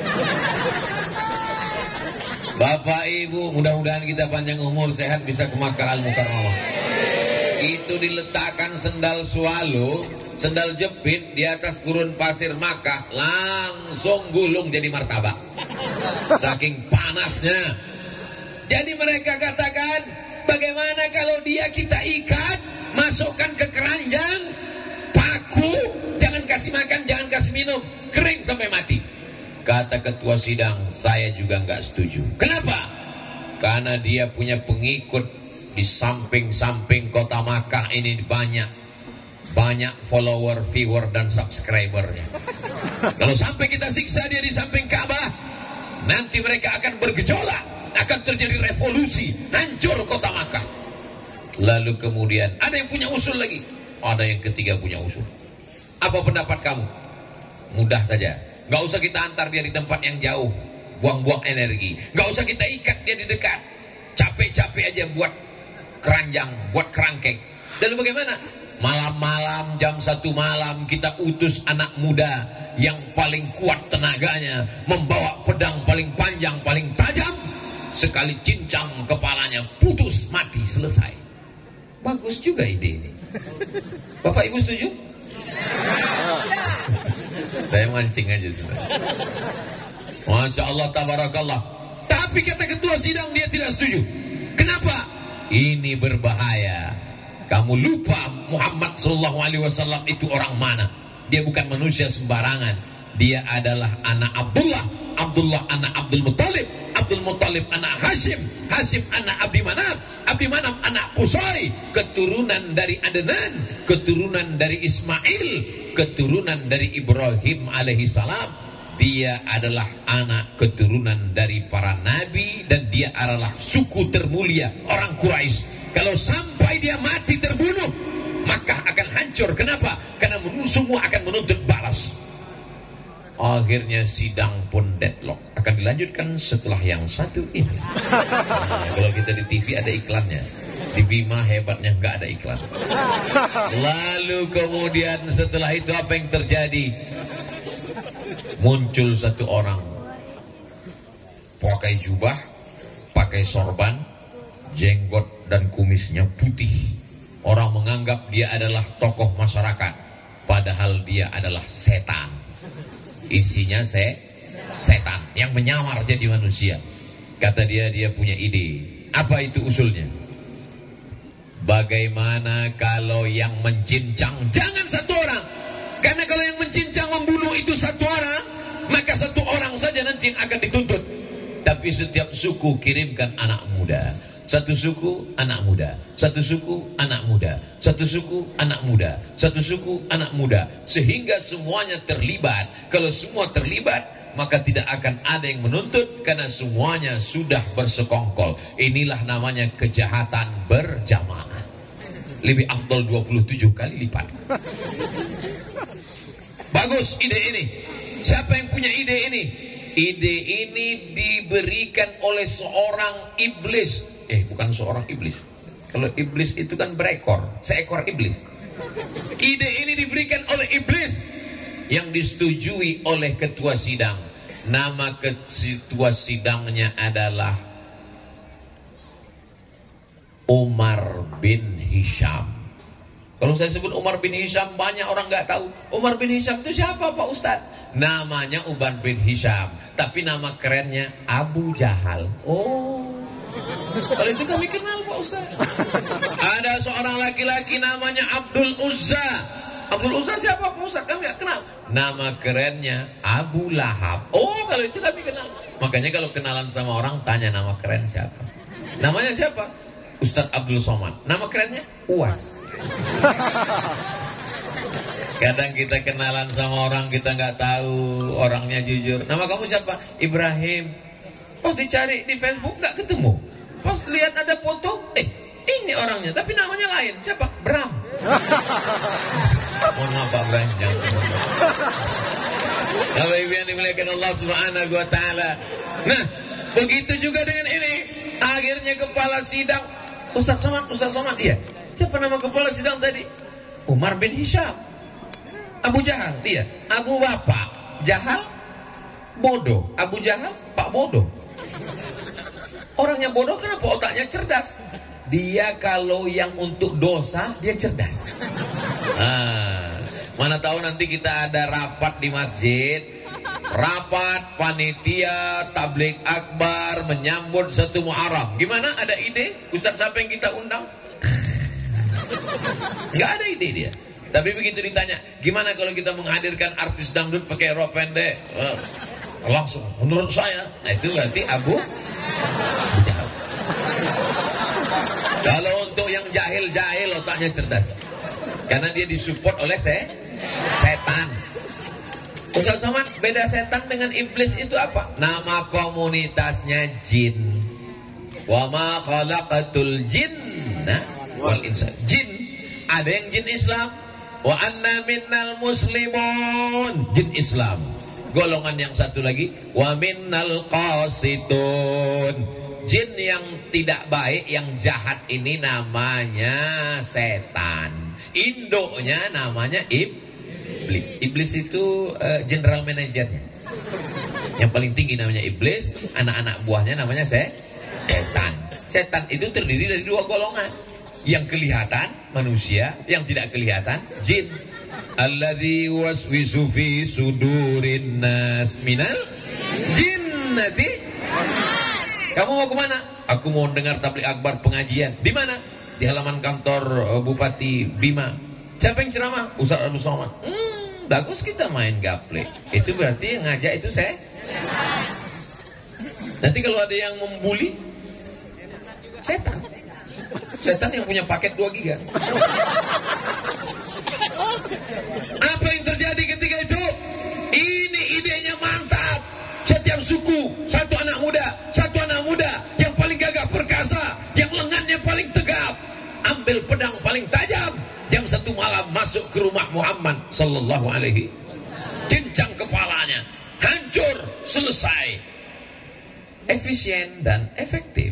Bapak Ibu, mudah-mudahan kita panjang umur, sehat, bisa ke Makkah Al-Mukarramah. Itu diletakkan sendal swallow, sendal jepit di atas gurun pasir Makkah, langsung gulung jadi martabak. Saking panasnya. Jadi mereka katakan, bagaimana kalau dia kita ikat, masukkan ke keranjang, paku, jangan kasih makan, jangan kasih minum, kering sampai mati. Kata ketua sidang, saya juga nggak setuju. Kenapa? Karena dia punya pengikut di samping-samping kota Makkah ini banyak banyak follower, viewer dan subscribernya. Kalau sampai kita siksa dia di samping Ka'bah, nanti mereka akan bergejolak, akan terjadi revolusi, hancur kota Makkah. Lalu kemudian ada yang punya usul lagi, ada yang ketiga punya usul. Apa pendapat kamu? Mudah saja, nggak usah kita antar dia di tempat yang jauh, buang-buang energi. Nggak usah kita ikat dia di dekat, capek-capek aja buat keranjang, buat kerangkeng. Lalu bagaimana? Malam-malam jam satu malam kita utus anak muda yang paling kuat tenaganya, membawa pedang paling panjang, paling tajam, sekali cincang kepalanya putus, mati, selesai. Bagus juga ide ini. Bapak Ibu setuju? Saya mancing aja sebenarnya. Masya Allah, tabarakallah. Tapi kata ketua sidang dia tidak setuju. Kenapa? Ini berbahaya. Kamu lupa Muhammad Sallallahu Alaihi Wasallam itu orang mana? Dia bukan manusia sembarangan. Dia adalah anak Abdullah, Abdullah anak Abdul Muttalib, Abdul Muttalib anak Hashim, Hashim anak Abdi Manaf, Abdi Manaf anak Qusay, keturunan dari Adnan, keturunan dari Ismail, keturunan dari Ibrahim alaihi salam. Dia adalah anak keturunan dari para nabi dan dia adalah suku termulia orang Quraisy. Kalau sampai dia mati terbunuh, maka akan hancur. Kenapa? Karena semua akan menuntut balas. Akhirnya sidang pun deadlock. Akan dilanjutkan setelah yang satu ini. Nah, kalau kita di T V ada iklannya, di Bima hebatnya nggak ada iklan. Lalu kemudian setelah itu apa yang terjadi? Muncul satu orang pakai jubah, pakai sorban, jenggot dan kumisnya putih. Orang menganggap dia adalah tokoh masyarakat, padahal dia adalah setan. Isinya se setan yang menyamar jadi manusia. Kata dia, dia punya ide. Apa itu usulnya? Bagaimana kalau yang mencincang jangan satu orang? Karena kalau yang mencincang membunuh itu satu orang, maka satu orang saja nanti yang akan dituntut. Tapi setiap suku kirimkan anak muda. Satu suku anak muda, satu suku anak muda, satu suku anak muda, satu suku anak muda, sehingga semuanya terlibat. Kalau semua terlibat, maka tidak akan ada yang menuntut karena semuanya sudah bersekongkol. Inilah namanya kejahatan berjamaah. Lebih afdal dua puluh tujuh kali lipat. Bagus ide ini. Siapa yang punya ide ini? Ide ini diberikan oleh seorang iblis. Eh, bukan seorang iblis. Kalau iblis itu kan berekor, seekor iblis. Ide ini diberikan oleh iblis yang disetujui oleh ketua sidang. Nama ketua sidangnya adalah Umar bin Hisham. Kalau saya sebut Umar bin Hisham, banyak orang nggak tahu. Umar bin Hisham itu siapa, Pak Ustadz? Namanya Umar bin Hisham, tapi nama kerennya Abu Jahal. Oh, kalau itu kami kenal, Pak Ustadz. Ada seorang laki-laki namanya Abdul Uzza. Abdul Uzza siapa, Pak Ustadz? Kami nggak kenal. Nama kerennya Abu Lahab. Oh, kalau itu kami kenal. Makanya kalau kenalan sama orang, tanya nama keren siapa. Namanya siapa? Ustadz Abdul Somad. Nama kerennya Uwas. Kadang kita kenalan sama orang, kita nggak tahu orangnya jujur. Nama kamu siapa? Ibrahim. Pas dicari di Facebook nggak ketemu. Pas lihat ada foto, eh ini orangnya, tapi namanya lain. Siapa? Bram. Mohon maaf Pak Bram. Bapak Ibu yang dimuliakan Allah Subhanahu Wa Taala. Nah, begitu juga dengan ini. Akhirnya kepala sidang, Ustaz Somad, Ustaz Somad, iya. Siapa nama kepala sidang tadi? Umar bin Hisham. Abu Jahal, iya. Abu Bapak Jahal, bodoh. Abu Jahal, Pak bodoh. Orangnya bodoh kenapa? Otaknya cerdas. Dia kalau yang untuk dosa, dia cerdas. Nah, mana tahu nanti kita ada rapat di masjid, rapat panitia tabligh akbar menyambut satu Muharram. Gimana? Ada ide? Ustaz siapa yang kita undang? Nggak ada ide dia. Tapi begitu ditanya, gimana kalau kita menghadirkan artis dangdut pakai rok pendek? Eh, langsung, menurut saya, nah itu berarti Abu Jahal. Kalau untuk yang jahil-jahil otaknya cerdas. Karena dia disupport oleh se setan. Ustaz Somad, beda setan dengan iblis itu apa? Nama komunitasnya jin. Wa ma khalaqatul jinna wal insa. Jin, ada yang jin Islam. Wa anna minnal muslimun, jin Islam. Golongan yang satu lagi, wa minnal qasitun. Jin yang tidak baik, yang jahat ini namanya setan. Induknya namanya iblis. Iblis itu uh, general manajernya. Yang paling tinggi namanya iblis, anak-anak buahnya namanya se setan. Setan itu terdiri dari dua golongan. Yang kelihatan manusia, yang tidak kelihatan jin. Alladzi waswisu fi sudurin nas minal jinnati. Kamu mau kemana? Aku mau dengar tabligh akbar pengajian. Di mana? Di halaman kantor uh, Bupati Bima. Siapa yang ceramah? Ustaz Abdul Somad. Hmm, bagus kita main gaple. Itu berarti yang ngajak itu saya. Nanti kalau ada yang membuli, setan. Setan yang punya paket dua giga. Apa yang terjadi ketika itu? Ini idenya mantap. Setiap suku, satu anak muda, satu anak muda yang paling gagah perkasa, yang lengannya paling tegap, ambil pedang paling tajam. Jam satu malam masuk ke rumah Muhammad sallallahu alaihi, cincang kepalanya, hancur, selesai. Efisien dan efektif.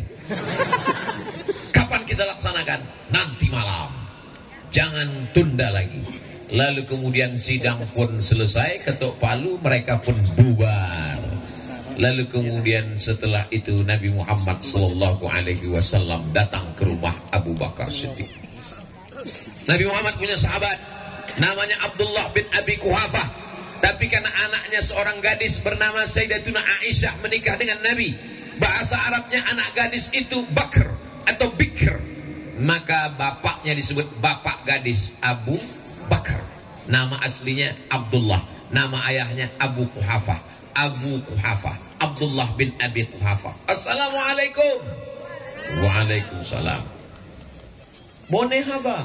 Kapan kita laksanakan? Nanti malam. Jangan tunda lagi. Lalu kemudian sidang pun selesai, ketuk palu, mereka pun bubar. Lalu kemudian setelah itu Nabi Muhammad sallallahu alaihi wasallam datang ke rumah Abu Bakar Siddiq. Nabi Muhammad punya sahabat namanya Abdullah bin Abi Quhafah, tapi karena anaknya seorang gadis bernama Sayyidatuna Aisyah menikah dengan Nabi. Bahasa Arabnya anak gadis itu Bakr atau Bikr, maka bapaknya disebut bapak gadis Abu Bakar. Nama aslinya Abdullah, nama ayahnya Abu Quhafah. Abu Quhafah, Abdullah bin Abi Quhafah. Assalamualaikum. Waalaikumsalam. Boneha bang.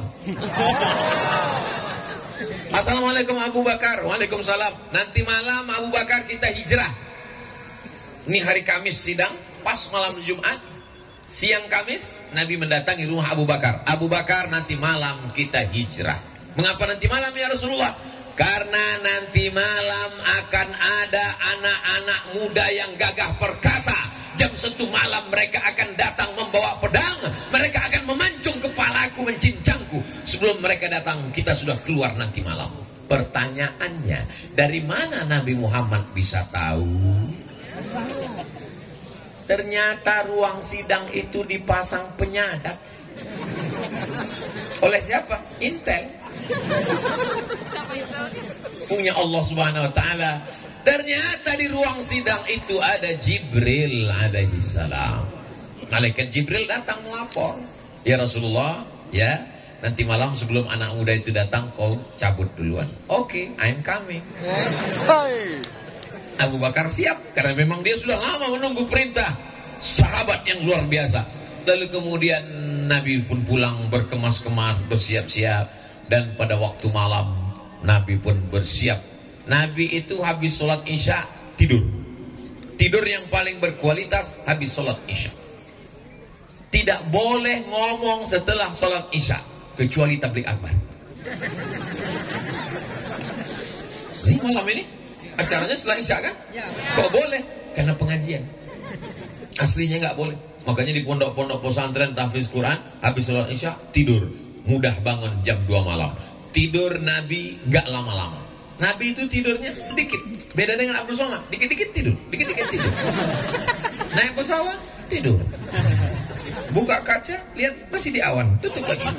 Assalamualaikum Abu Bakar. Waalaikumsalam. Nanti malam Abu Bakar kita hijrah. Ini hari Kamis sidang, pas malam Jumat. Siang Kamis Nabi mendatangi rumah Abu Bakar. Abu Bakar, nanti malam kita hijrah. Mengapa nanti malam ya Rasulullah? Karena nanti malam akan ada anak-anak muda yang gagah perkasa. Jam satu malam mereka akan datang membawa pedang. Mereka akan memancung kepalaku, mencincangku. Sebelum mereka datang, kita sudah keluar nanti malam. Pertanyaannya, dari mana Nabi Muhammad bisa tahu? Ternyata ruang sidang itu dipasang penyadap. Oleh siapa? Intel. Punya Allah Subhanahu wa taala. Ternyata di ruang sidang itu ada Jibril alaihi salam. Malaikat Jibril datang melapor. Ya Rasulullah, ya, nanti malam sebelum anak muda itu datang kau cabut duluan. Oke, okay, I'm coming. Abu Bakar siap karena memang dia sudah lama menunggu perintah. Sahabat yang luar biasa. Lalu kemudian Nabi pun pulang berkemas-kemas, bersiap-siap. Dan pada waktu malam Nabi pun bersiap. Nabi itu habis sholat isya tidur. Tidur yang paling berkualitas habis sholat isya. Tidak boleh ngomong setelah sholat isya kecuali tabligh akbar. Ini malam ini acaranya setelah isya kan? Kok boleh? Karena pengajian. Aslinya nggak boleh. Makanya di pondok-pondok pesantren tahfiz Quran habis sholat isya tidur. Mudah bangun jam dua malam. Tidur Nabi gak lama-lama. Nabi itu tidurnya sedikit. Beda dengan Abdul Somad. Dikit-dikit tidur. Dikit-dikit tidur. Naik pesawat tidur. Buka kaca lihat masih di awan. Tutup lagi.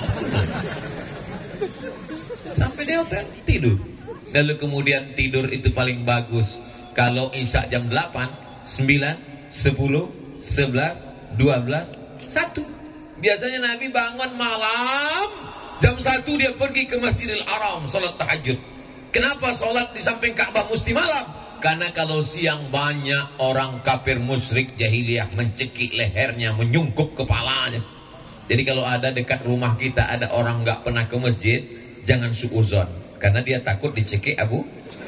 Sampai di hotel tidur. Lalu kemudian tidur itu paling bagus kalau isya jam delapan, sembilan, sepuluh, sebelas, dua belas, satu. Biasanya Nabi bangun malam jam satu dia pergi ke Masjidil Haram salat tahajud. Kenapa salat di samping Ka'bah mesti malam? Karena kalau siang banyak orang kafir musyrik jahiliyah mencekik lehernya, menyungkup kepalanya. Jadi kalau ada dekat rumah kita ada orang nggak pernah ke masjid, jangan suuzon, karena dia takut dicekik abu.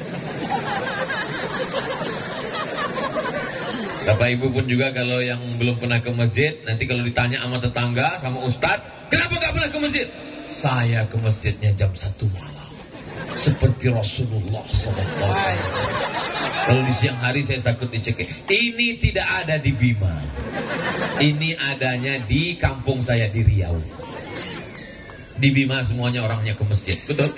Bapak Ibu pun juga kalau yang belum pernah ke masjid, nanti kalau ditanya sama tetangga, sama ustadz, kenapa nggak pernah ke masjid? Saya ke masjidnya jam satu malam, seperti Rasulullah shallallahu alaihi wasallam. Kalau di siang hari saya takut dicekik. Ini tidak ada di Bima. Ini adanya di kampung saya di Riau. Di Bima semuanya orangnya ke masjid, betul?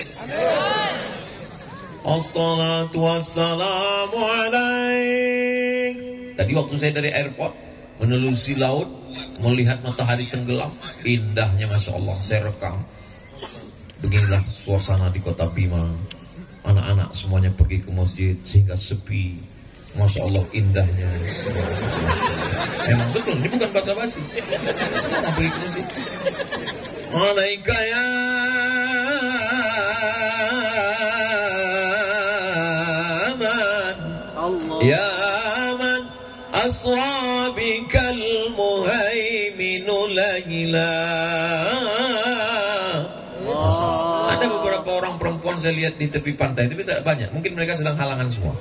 Assalatu wassalamu alaik. Tadi waktu saya dari airport menelusuri laut, melihat matahari tenggelam, indahnya Masya Allah, saya rekam. Beginilah suasana di kota Bima. Anak-anak semuanya pergi ke masjid sehingga sepi. Masya Allah indahnya. Memang betul, ini bukan basa-basi. Semua pergi ke masjid. Alaika ya man ya man asra bikal muhaiminu layla. Ada beberapa orang perempuan saya lihat di tepi pantai, tapi tidak banyak. Mungkin mereka sedang halangan semua.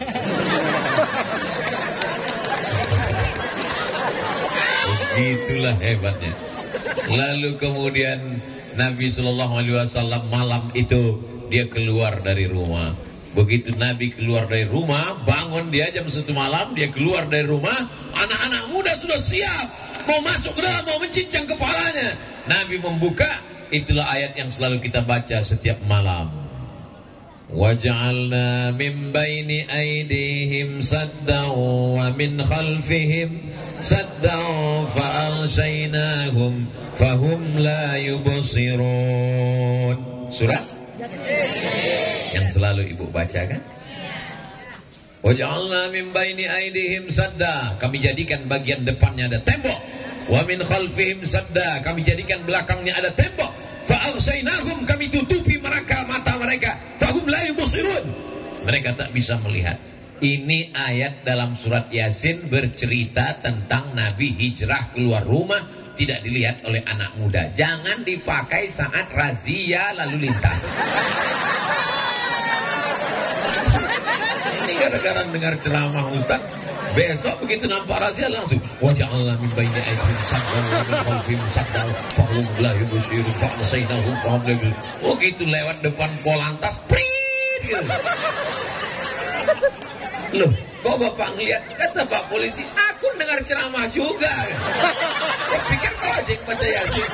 Begitulah hebatnya. Lalu kemudian Nabi Shallallahu Alaihi Wasallam malam itu dia keluar dari rumah. Begitu Nabi keluar dari rumah, bangun dia jam satu malam, dia keluar dari rumah, anak-anak muda sudah siap mau masuk ke dalam, mau mencincang kepalanya. Nabi membuka, itulah ayat yang selalu kita baca setiap malam. Waja'alna min baini aydihim saddan wa min khalfihim saddan fa'aghshaynahum fahum la yubsirun. Surat yang selalu ibu baca kan? Waja'alna min baini aydihim sadda, kami jadikan bagian depannya ada tembok. Wa min khalfihim sadda, kami jadikan belakangnya ada tembok. Fa'aghshaynahum, kami tutupi mereka mata mereka. Fahum la yubsirun, mereka tak bisa melihat. Ini ayat dalam surat Yasin bercerita tentang Nabi hijrah keluar rumah, tidak dilihat oleh anak muda. Jangan dipakai saat razia lalu lintas. Ini gara-gara dengar ceramah Ustaz, besok begitu nampak razia langsung waja'alna min baini aydihim saddan wa min khalfihim saddan fahum la yubsirun fa'aghshaynahum fahum la yubsirun. Oh gitu, lewat depan Polantas prit gitu. Loh, kok Bapak ngeliat? Kata Pak Polisi, aku dengar ceramah juga. Kok pikir kau aja baca Yasin?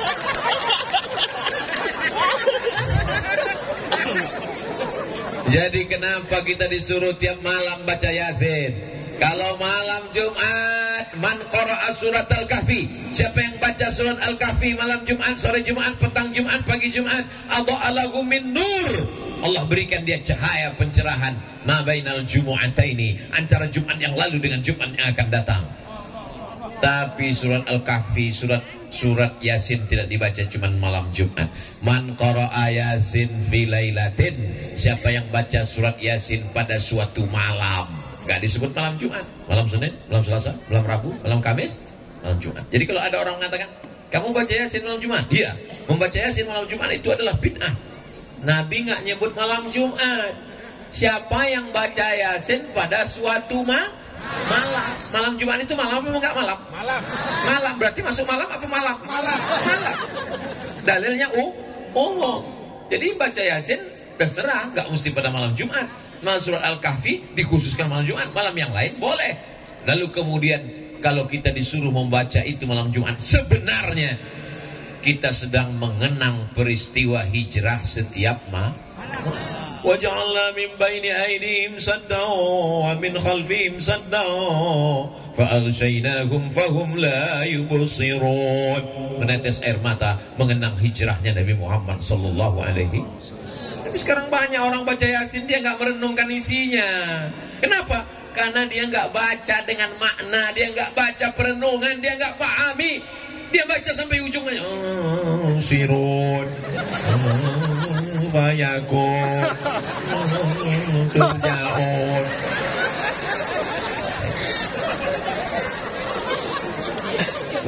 Jadi kenapa kita disuruh tiap malam baca Yasin? Kalau malam Jumat, man qara'a surat Al-Kahfi, siapa yang baca surat Al-Kahfi malam Jumat, sore Jumat, petang Jumat, pagi Jumat, adha'a lahu min nur, Allah berikan dia cahaya pencerahan ma bainal jumu'ataini, antara Jumat yang lalu dengan Jumat yang akan datang. Tapi surat Al-Kahfi, surat surat Yasin tidak dibaca cuma malam Jumat. Man qara'a Yasin fi lailatin, siapa yang baca surat Yasin pada suatu malam, enggak disebut malam Jumat, malam Senin, malam Selasa, malam Rabu, malam Kamis, malam Jumat. Jadi kalau ada orang mengatakan, kamu baca Yasin malam Jumat, iya, membaca Yasin malam Jumat itu adalah bid'ah. Nabi nggak nyebut malam Jumat. Siapa yang baca Yasin pada suatu ma malam, malam Jumat itu malam apa enggak malam? Malam. Malam berarti masuk malam apa malam? Malam. Malam. Dalilnya u umum. Jadi baca Yasin terserah, nggak mesti pada malam Jumat. Malam surat Al-Kahfi dikhususkan malam Jumat, malam yang lain boleh. Lalu kemudian kalau kita disuruh membaca itu malam Jumat, sebenarnya kita sedang mengenang peristiwa hijrah setiap malam. Waja'alna min baini aydihim saddan wa min khalfihim saddan fa'aghshaynahum fahum la yubsirun. Menetes air mata mengenang hijrahnya Nabi Muhammad sallallahu alaihi. Tapi sekarang banyak orang baca Yasin dia nggak merenungkan isinya. Kenapa? Karena dia nggak baca dengan makna, dia nggak baca perenungan, dia nggak pahami. Dia baca sampai ujungnya, oh, sirun, oh, fayakun, oh, turja'un.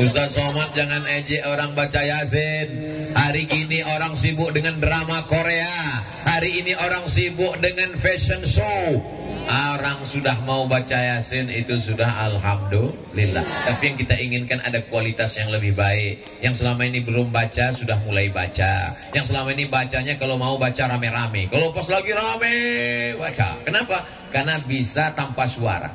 Ustaz Somad jangan ejek orang baca Yasin. Hari ini orang sibuk dengan drama Korea. Hari ini orang sibuk dengan fashion show. Orang sudah mau baca Yasin itu sudah alhamdulillah. Tapi yang kita inginkan ada kualitas yang lebih baik. Yang selama ini belum baca sudah mulai baca. Yang selama ini bacanya kalau mau baca rame-rame. Kalau pas lagi rame baca. Kenapa? Karena bisa tanpa suara.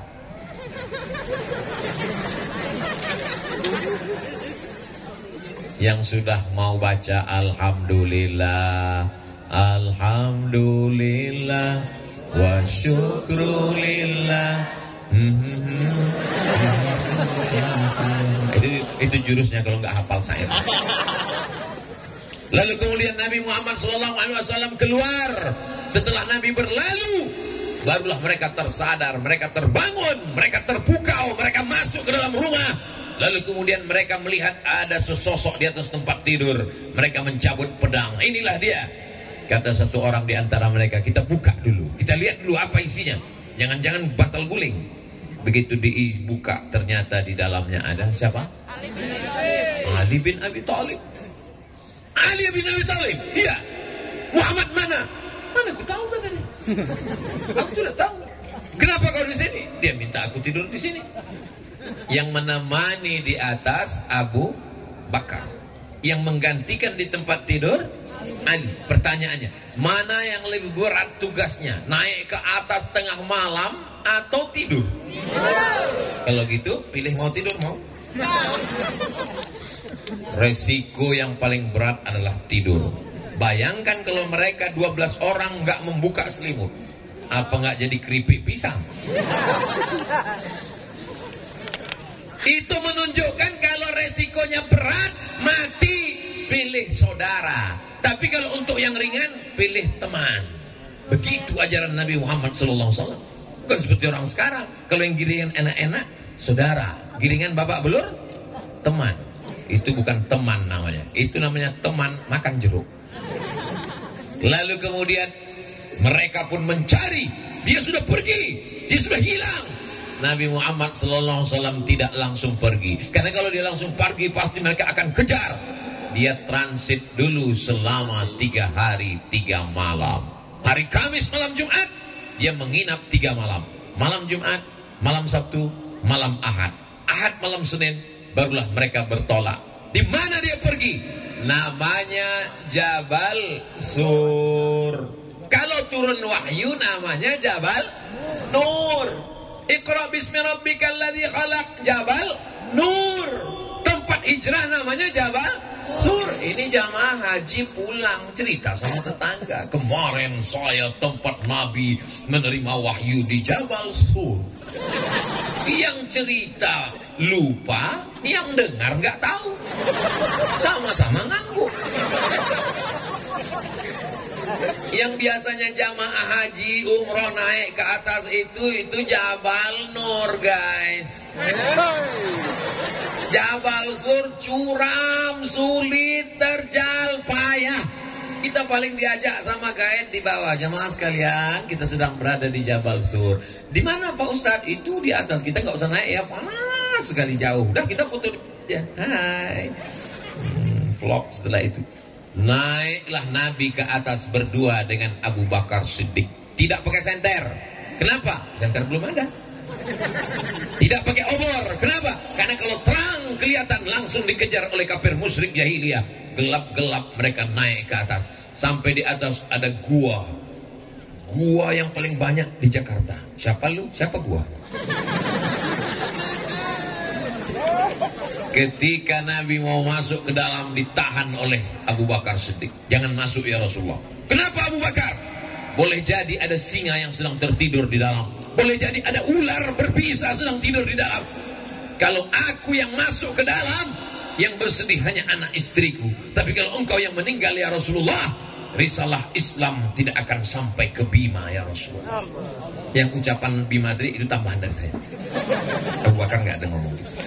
Yang sudah mau baca alhamdulillah, alhamdulillah wa syukrulillah. Itu itu jurusnya kalau nggak hafal saya. Lalu kemudian Nabi Muhammad shallallahu alaihi wasallam keluar. Setelah Nabi berlalu, barulah mereka tersadar, mereka terbangun, mereka terpukau, mereka masuk ke dalam rumah. Lalu kemudian mereka melihat ada sesosok di atas tempat tidur. Mereka mencabut pedang. Inilah dia. Kata satu orang di antara mereka, kita buka dulu, kita lihat dulu apa isinya. Jangan-jangan bantal guling. Begitu dibuka, ternyata di dalamnya ada siapa? Ali bin Abi Thalib. Ali bin Abi Thalib. Iya. Muhammad mana? Mana aku tahu katanya. Aku tidak tahu. Kenapa kau di sini? Dia minta aku tidur di sini. Yang menemani di atas Abu Bakar, yang menggantikan di tempat tidur Ali. Pertanyaannya, mana yang lebih berat tugasnya? Naik ke atas tengah malam atau tidur? Kalau gitu pilih mau tidur mau? Resiko yang paling berat adalah tidur. Bayangkan kalau mereka dua belas orang nggak membuka selimut, apa nggak jadi keripik pisang? Itu menunjukkan kalau resikonya berat, mati, pilih saudara. Tapi kalau untuk yang ringan, pilih teman. Begitu ajaran Nabi Muhammad shallallahu alaihi wasallam. Bukan seperti orang sekarang. Kalau yang giringan enak-enak, saudara. Giringan babak belur, teman. Itu bukan teman namanya. Itu namanya teman makan jeruk. Lalu kemudian mereka pun mencari. Dia sudah pergi, dia sudah hilang. Nabi Muhammad shallallahu alaihi wasallam tidak langsung pergi. Karena kalau dia langsung pergi pasti mereka akan kejar. Dia transit dulu selama tiga hari tiga malam. Hari Kamis malam Jumat dia menginap tiga malam. Malam Jumat, malam Sabtu, malam Ahad. Ahad malam Senin barulah mereka bertolak. Di mana dia pergi? Namanya Jabal Sur. Kalau turun wahyu namanya Jabal Nur. Iqra bismi rabbikal ladzi khalaq, Jabal Nur. Tempat hijrah namanya Jabal Sur. Ini jamaah haji pulang cerita sama tetangga, kemarin saya tempat Nabi menerima wahyu di Jabal Sur. Yang cerita lupa, yang dengar nggak tahu, sama-sama ngangguk. Yang biasanya jamaah haji umroh naik ke atas itu itu Jabal Nur, guys. Jabal Sur curam, sulit, terjal, payah. Kita paling diajak sama guide di bawah. Jamaah sekalian, kita sedang berada di Jabal Sur. Di mana Pak Ustadz? Itu di atas. Kita nggak usah naik ya, panas sekali jauh. Udah kita foto ya. Hai. Hmm, vlog setelah itu. Naiklah Nabi ke atas berdua dengan Abu Bakar Siddiq. Tidak pakai senter. Kenapa? Senter belum ada. Tidak pakai obor. Kenapa? Karena kalau terang kelihatan langsung dikejar oleh kafir musyrik jahiliyah. Gelap-gelap mereka naik ke atas. Sampai di atas ada gua. Gua yang paling banyak di Jakarta. Siapa lu? Siapa gua? Ketika Nabi mau masuk ke dalam ditahan oleh Abu Bakar Siddiq. Jangan masuk ya Rasulullah. Kenapa Abu Bakar? Boleh jadi ada singa yang sedang tertidur di dalam. Boleh jadi ada ular berbisa sedang tidur di dalam. Kalau aku yang masuk ke dalam, yang bersedih hanya anak istriku. Tapi kalau engkau yang meninggal ya Rasulullah, risalah Islam tidak akan sampai ke Bima ya Rasulullah. Yang ucapan Bimadri itu tambahan dari saya. Abu Bakar nggak ada ngomong gitu.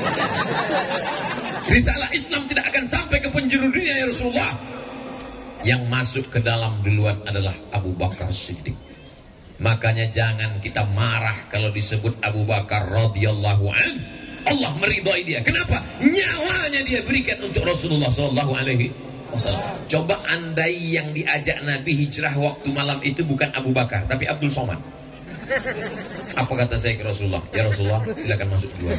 Risalah Islam tidak akan sampai ke penjuru dunia ya Rasulullah. Yang masuk ke dalam duluan adalah Abu Bakar Siddiq. Makanya jangan kita marah kalau disebut Abu Bakar radhiyallahu an. Allah meridhai dia. Kenapa? Nyawanya dia berikan untuk Rasulullah Sallallahu Alaihi Wasallam. Coba andai yang diajak Nabi hijrah waktu malam itu bukan Abu Bakar, tapi Abdul Somad. Apa kata saya ke Rasulullah? Ya Rasulullah, silakan masuk duluan.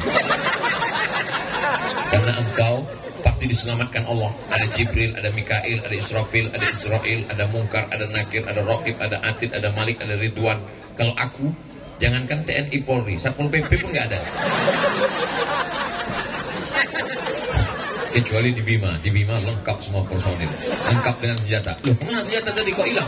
Karena engkau pasti diselamatkan Allah. Ada Jibril, ada Mikail, ada Israfil, ada Israel, ada Munkar, ada Nakir, ada Raqib, ada Atid, ada Malik, ada Ridwan. Kalau aku, jangankan T N I Polri, Satpol P P pun nggak ada. Kecuali di Bima, di Bima lengkap semua personil, lengkap dengan senjata. Loh, kemana senjata tadi kok hilang?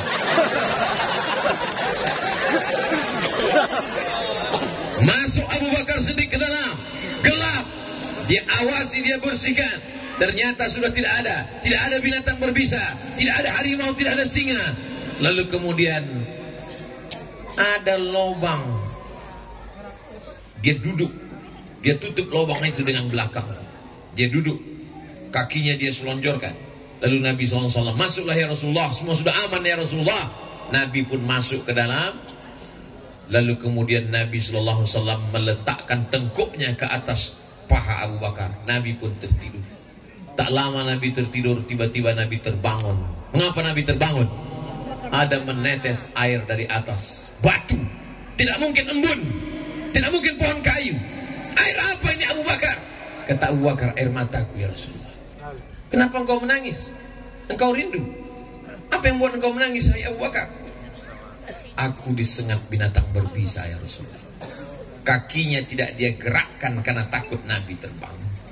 Masuk Abu Bakar Siddiq ke dalam, gelap. Dia awasi, dia bersihkan. Ternyata sudah tidak ada, tidak ada binatang berbisa, tidak ada harimau, tidak ada singa. Lalu kemudian ada lubang. Dia duduk, dia tutup lubang itu dengan belakang. Dia duduk, kakinya dia selonjorkan. Lalu Nabi shallallahu alaihi wasallam, masuklah ya Rasulullah, semua sudah aman ya Rasulullah. Nabi pun masuk ke dalam. Lalu kemudian Nabi shallallahu alaihi wasallam meletakkan tengkuknya ke atas paha Abu Bakar. Nabi pun tertidur. Tak lama Nabi tertidur, tiba-tiba Nabi terbangun. Mengapa Nabi terbangun? Ada menetes air dari atas batu. Tidak mungkin embun, tidak mungkin pohon kayu. Air apa ini Abu Bakar? Kata Abu Bakar, air mataku ya Rasulullah. Kenapa engkau menangis? Engkau rindu. Apa yang buat engkau menangis, hai Abu Bakar? Aku disengat binatang berbisa ya Rasulullah. Kakinya tidak dia gerakkan karena takut Nabi terbang.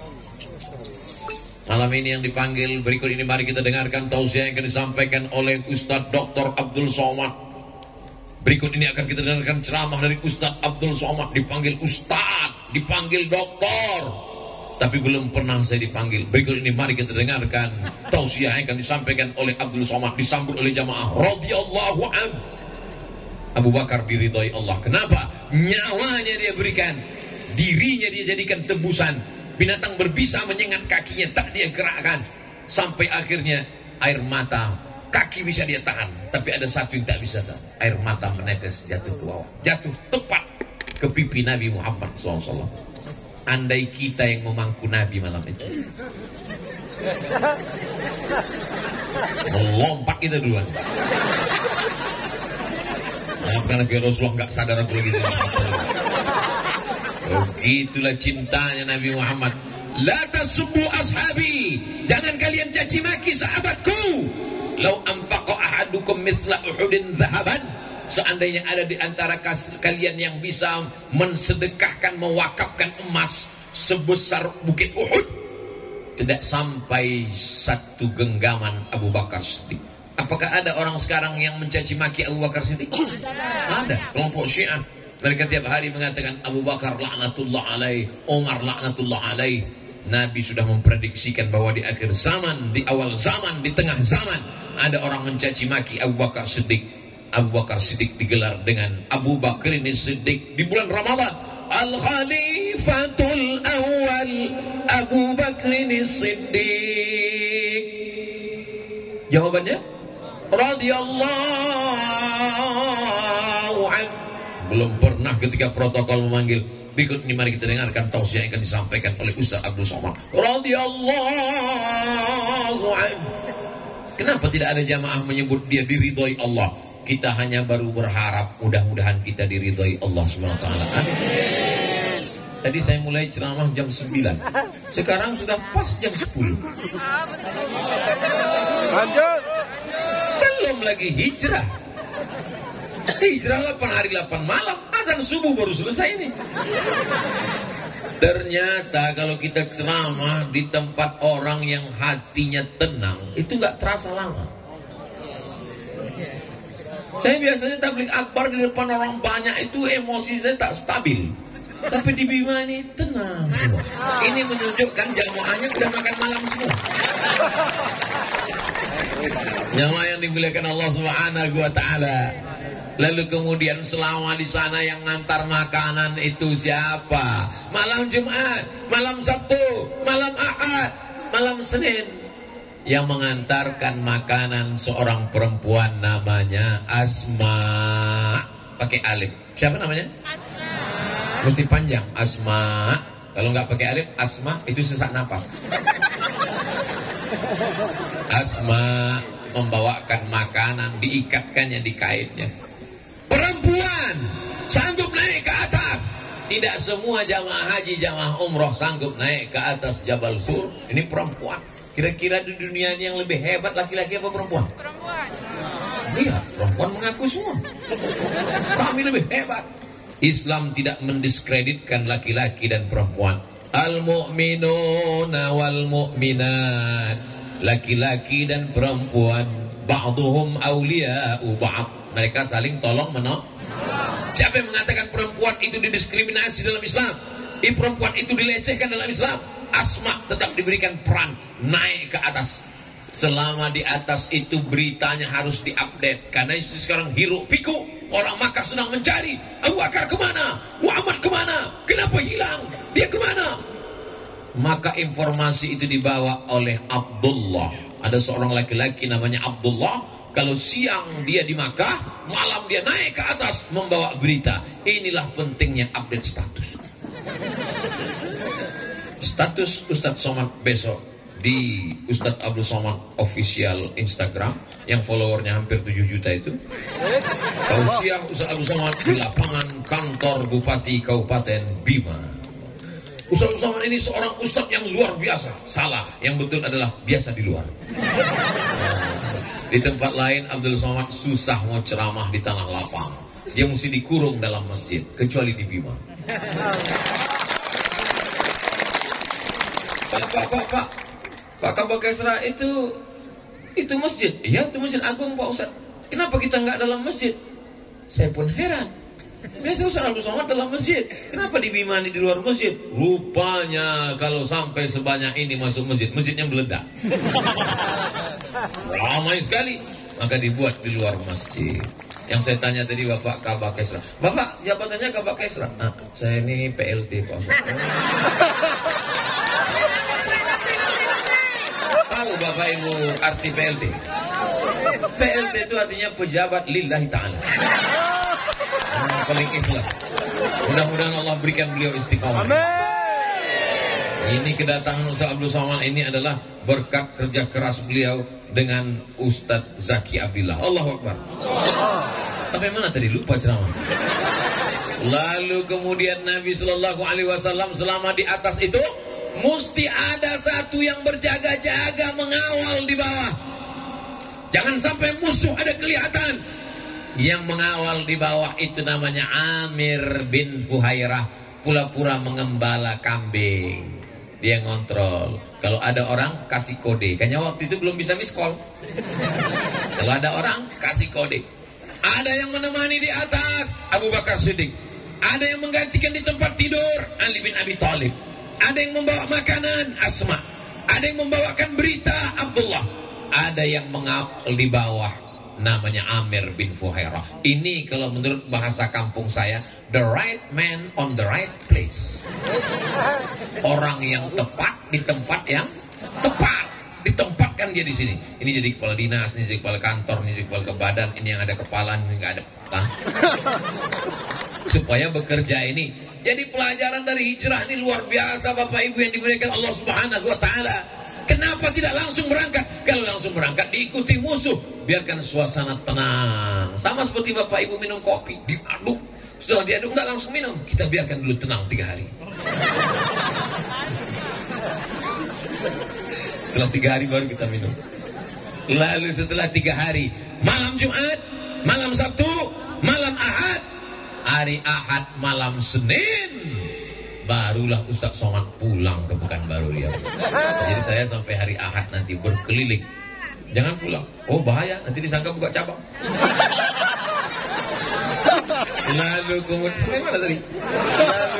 Malam ini yang dipanggil, berikut ini mari kita dengarkan tausiah yang akan disampaikan oleh Ustadz Doktor Abdul Somad. Berikut ini akan kita dengarkan ceramah dari Ustadz Abdul Somad. Dipanggil Ustadz, dipanggil Doktor, tapi belum pernah saya dipanggil. Berikut ini mari kita dengarkan tausiah yang akan disampaikan oleh Abdul Somad, disambut oleh jamaah radhiyallahu anhu. Abu Bakar diridhai Allah. Kenapa? Nyawanya dia berikan, dirinya dia jadikan tebusan. Binatang berbisa menyengat kakinya, tak dia gerakkan. Sampai akhirnya air mata, kaki bisa dia tahan, tapi ada satu yang tak bisa tahan. Air mata menetes jatuh ke bawah, jatuh tepat ke pipi Nabi Muhammad shallallahu alaihi wasallam. Andai kita yang memangku Nabi malam itu, melompat kita duluan. Nah, karena biar Rasulullah nggak sadar aku lagi. Begitulah cintanya Nabi Muhammad. La tasubbu ashabi, jangan kalian caci maki sahabatku. Lau anfaqa ahadukum mithla Uhudin zahaban, seandainya ada di antara kalian yang bisa mensedekahkan, mewakafkan emas sebesar bukit Uhud, tidak sampai satu genggaman Abu Bakar Siddiq. Apakah ada orang sekarang yang mencaci maki Abu Bakar Siddiq? Ada. Kelompok Syiah, mereka tiap hari mengatakan Abu Bakar laknatullah alaih, Umar laknatullah alaih. Nabi sudah memprediksikan bahwa di akhir zaman, di awal zaman, di tengah zaman, ada orang mencaci maki Abu Bakar Siddiq. Abu Bakar Siddiq digelar dengan Abu Bakar ini Siddiq di bulan Ramadan. Al-Khalifatul Awal Abu Bakar ini Siddiq. Jawabannya radhiyallahu anhu. Belum pernah ketika protokol memanggil. Berikut ini mari kita dengarkan tausiah yang akan disampaikan oleh Ustaz Abdul Somad radhiyallahu anhu. Kenapa tidak ada jamaah menyebut dia diridhoi Allah? Kita hanya baru berharap mudah-mudahan kita diridhoi Allah subhanahu wa taala. Tadi saya mulai ceramah jam sembilan. Sekarang sudah pas jam sepuluh. Lanjut. Belum lagi hijrah. Hijrah delapan hari delapan malam, azan subuh baru selesai ini. Ternyata kalau kita ceramah di tempat orang yang hatinya tenang, itu nggak terasa lama. Saya biasanya tabligh akbar di depan orang banyak itu emosi saya tak stabil. Tapi di Bima ini tenang semua. Ini menunjukkan jamaahnya sudah makan malam semua. Jamaah yang dimuliakan Allah Subhanahu wa taala. Lalu kemudian selama di sana yang ngantar makanan itu siapa? Malam Jumat, malam Sabtu, malam Ahad, malam Senin. Yang mengantarkan makanan seorang perempuan namanya Asma. Pakai alif. Siapa namanya? Asma. Mesti panjang. Asma Kalau nggak pakai alif, Asma itu sesak napas. Asma membawakan makanan, diikatkannya di kainnya. Perempuan sanggup naik ke atas. Tidak semua jamaah haji, jamaah umroh sanggup naik ke atas Jabal Sur. Ini perempuan. Kira-kira di dunia ini yang lebih hebat laki-laki apa perempuan? Perempuan. Iya, perempuan mengaku semua. Kami lebih hebat. Islam tidak mendiskreditkan laki-laki dan perempuan. Al-mu'minuna wal mu'minat. Laki-laki dan perempuan, ba'duhum awliya'u ba'd. Mereka saling tolong menolong. Siapa yang mengatakan perempuan itu didiskriminasi dalam Islam? Ini perempuan itu dilecehkan dalam Islam? Asma tetap diberikan peran naik ke atas. Selama di atas itu beritanya harus diupdate. Karena isu sekarang hiruk pikuk. Orang Makkah sedang mencari. Abu Bakar kemana? Muhammad kemana? Kenapa hilang? Dia kemana? Maka informasi itu dibawa oleh Abdullah. Ada seorang laki-laki namanya Abdullah. Kalau siang dia di Makkah, malam dia naik ke atas membawa berita. Inilah pentingnya update status. Status Ustadz Somad besok di Ustadz Abdul Somad official Instagram yang followernya hampir tujuh juta itu. Tausiah Ustadz Abdul Somad di lapangan kantor Bupati Kabupaten Bima. Ustadz Abdul Somad ini seorang ustadz yang luar biasa. Salah, yang betul adalah biasa di luar. Di tempat lain Abdul Somad susah mau ceramah di tanah lapang. Dia mesti dikurung dalam masjid, kecuali di Bima. Pak, Pak, Pak, Pak, Pak Kabak Kesra itu itu masjid. Iya, itu masjid agung Pak Ustaz. Kenapa kita nggak dalam masjid? Saya pun heran. Biasa Ustaz Abdul Somad dalam masjid. Kenapa di Bima ini di luar masjid? Rupanya kalau sampai sebanyak ini masuk masjid, masjidnya meledak. Ramai sekali. Maka dibuat di luar masjid. Yang saya tanya tadi Bapak Kabak Kesra. Bapak jabatannya Kabak Kesra. Ah, saya ini P L T Pak Ustaz. Tahu Bapak Ibu arti P L T? P L T itu artinya pejabat lillahi ta'ala. Hmm, paling ikhlas. Mudah-mudahan Allah berikan beliau istiqamah. Ini kedatangan Ustaz Abdul Somad ini adalah berkat kerja keras beliau dengan Ustadz Zaki Abdillah. Allahu Akbar. Sampai mana tadi? Lupa ceramah. Lalu kemudian Nabi Shallallahu Alaihi Wasallam selama di atas itu mesti ada satu yang berjaga-jaga mengawal di bawah. Jangan sampai musuh ada kelihatan. Yang mengawal di bawah itu namanya Amir bin Fuhairah. Pura-pura mengembala kambing. Dia ngontrol. Kalau ada orang kasih kode. Kayaknya waktu itu belum bisa miss call. Kalau ada orang kasih kode. Ada yang menemani di atas Abu Bakar Siddiq. Ada yang menggantikan di tempat tidur Ali bin Abi Thalib. Ada yang membawa makanan Asma. Ada yang membawakan berita Abdullah. Ada yang mengawal di bawah namanya Amir bin Fuhairah. Ini kalau menurut bahasa kampung saya, the right man on the right place. Orang yang tepat di tempat yang tepat. Ditempatkan dia di sini. Ini jadi kepala dinas, ini jadi kepala kantor, ini jadi kepala kebadan, ini yang ada kepala, ini nggak ada kepala. Supaya bekerja ini. Jadi pelajaran dari hijrah ini luar biasa Bapak Ibu yang dimuliakan Allah Subhanahu wa taala. Kenapa tidak langsung berangkat? Kalau langsung berangkat diikuti musuh. Biarkan suasana tenang. Sama seperti Bapak Ibu minum kopi, diaduk. Setelah diaduk nggak langsung minum. Kita biarkan dulu tenang tiga hari. Setelah tiga hari baru kita minum. Lalu setelah tiga hari, malam Jumat, malam Sabtu, malam Ahad, hari Ahad malam Senin, barulah Ustadz Somad pulang ke Pekanbaru Riau. Jadi saya sampai hari Ahad nanti berkeliling. Jangan pulang. Oh bahaya, nanti disangka buka cabang. Lalu kemudian sampai mana tadi? Lalu,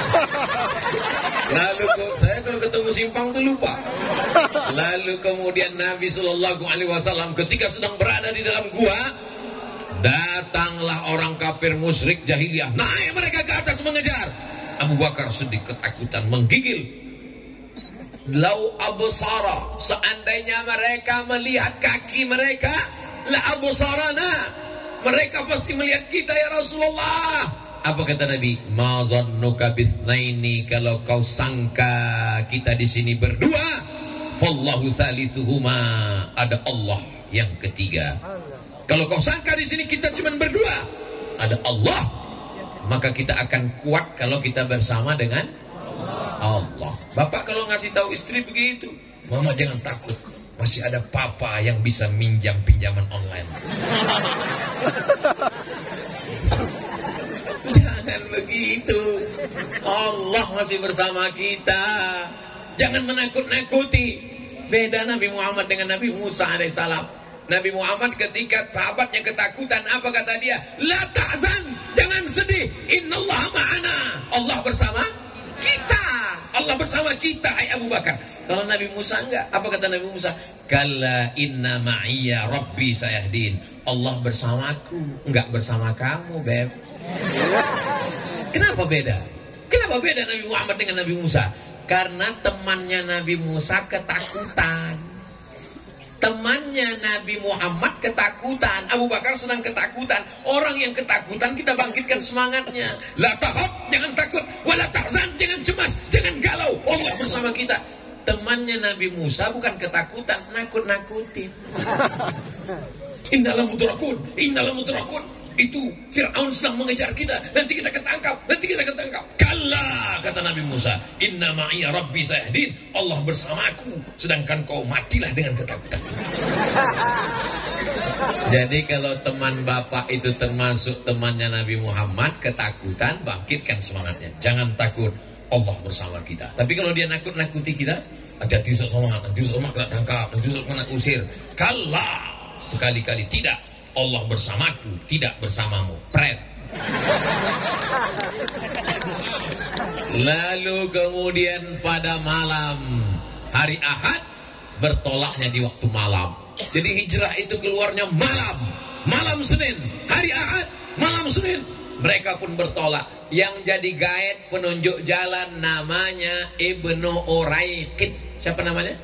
lalu saya kalau ketemu simpang tuh lupa. Lalu kemudian Nabi Shallallahu Alaihi Wasallam ketika sedang berada di dalam gua, datanglah orang kafir musyrik jahiliyah. Naik mereka ke atas mengejar. Abu Bakar sedih ketakutan menggigil. Lau absara, seandainya mereka melihat kaki mereka, la absarana, mereka pasti melihat kita ya Rasulullah. Apa kata Nabi? Ma zannuka bitsnaini, kalau kau sangka kita di sini berdua, fallahu thalithuhuma, ada Allah yang ketiga. Kalau kau sangka di sini kita cuma berdua, ada Allah, maka kita akan kuat kalau kita bersama dengan Allah. Bapak kalau ngasih tahu istri begitu, mama jangan takut, masih ada papa yang bisa minjam pinjaman online. Jangan begitu. Allah masih bersama kita. Jangan menakut-nakuti. Beda Nabi Muhammad dengan Nabi Musa alaihissalam. Nabi Muhammad ketika sahabatnya ketakutan, apa kata dia? La tahzan, jangan sedih. Innallaha ma'ana. Allah bersama kita. Allah bersama kita, hai Abu Bakar. Kalau Nabi Musa enggak, apa kata Nabi Musa? Kalla inna ma'iyya rabbi sayahdin. Allah bersamaku, enggak bersama kamu, Beb. Kenapa beda? Kenapa beda Nabi Muhammad dengan Nabi Musa? Karena temannya Nabi Musa ketakutan. Temannya Nabi Muhammad ketakutan. Abu Bakar sedang ketakutan. Orang yang ketakutan kita bangkitkan semangatnya. La tahab, jangan takut. Wala tahzan, jangan cemas, jangan galau. Allah bersama kita. Temannya Nabi Musa bukan ketakutan, nakut-nakutin. Innalah mudrakun, innalah mudrakun. Itu Fir'aun sedang mengejar kita, nanti kita ketangkap, nanti kita ketangkap. Kalla, kata Nabi Musa, inna ma'iya rabbi sayahdin. Allah bersamaku, sedangkan kau matilah dengan ketakutan. Jadi kalau teman bapak itu termasuk temannya Nabi Muhammad, ketakutan, bangkitkan semangatnya. Jangan takut, Allah bersama kita. Tapi kalau dia nakut-nakuti kita, ada Yusuf sama, Yusuf sama kena tangkap, Yusuf kena usir. Kalla, sekali-kali tidak. Allah bersamaku, tidak bersamamu. Pret. Lalu kemudian pada malam hari Ahad, bertolaknya di waktu malam. Jadi hijrah itu keluarnya malam. Malam Senin, hari Ahad, malam Senin. Mereka pun bertolak. Yang jadi guide penunjuk jalan namanya Ibnu Uraiqid. Siapa namanya?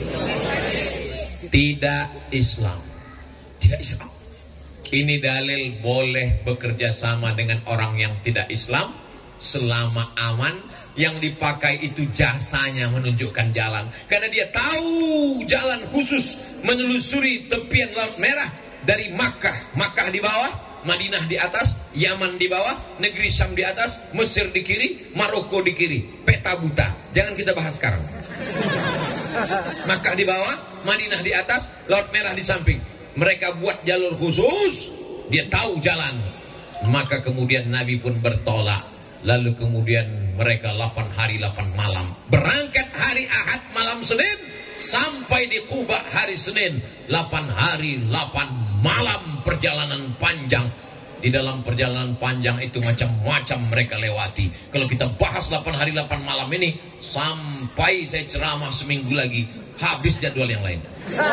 Tidak Islam. Tidak Islam. Ini dalil boleh bekerja sama dengan orang yang tidak Islam selama aman. Yang dipakai itu jasanya menunjukkan jalan. Karena dia tahu jalan khusus menelusuri tepian Laut Merah dari Makkah. Makkah di bawah, Madinah di atas, Yaman di bawah, negeri Syam di atas, Mesir di kiri, Maroko di kiri. Peta buta. Jangan kita bahas sekarang. Makkah di bawah, Madinah di atas, Laut Merah di samping. Mereka buat jalur khusus, dia tahu jalan. Maka kemudian Nabi pun bertolak. Lalu kemudian mereka delapan hari delapan malam berangkat hari Ahad malam Senin sampai di Quba hari Senin. Delapan hari delapan malam perjalanan panjang. Di dalam perjalanan panjang itu macam-macam mereka lewati. Kalau kita bahas delapan hari delapan malam ini, sampai saya ceramah seminggu lagi, habis jadwal yang lain.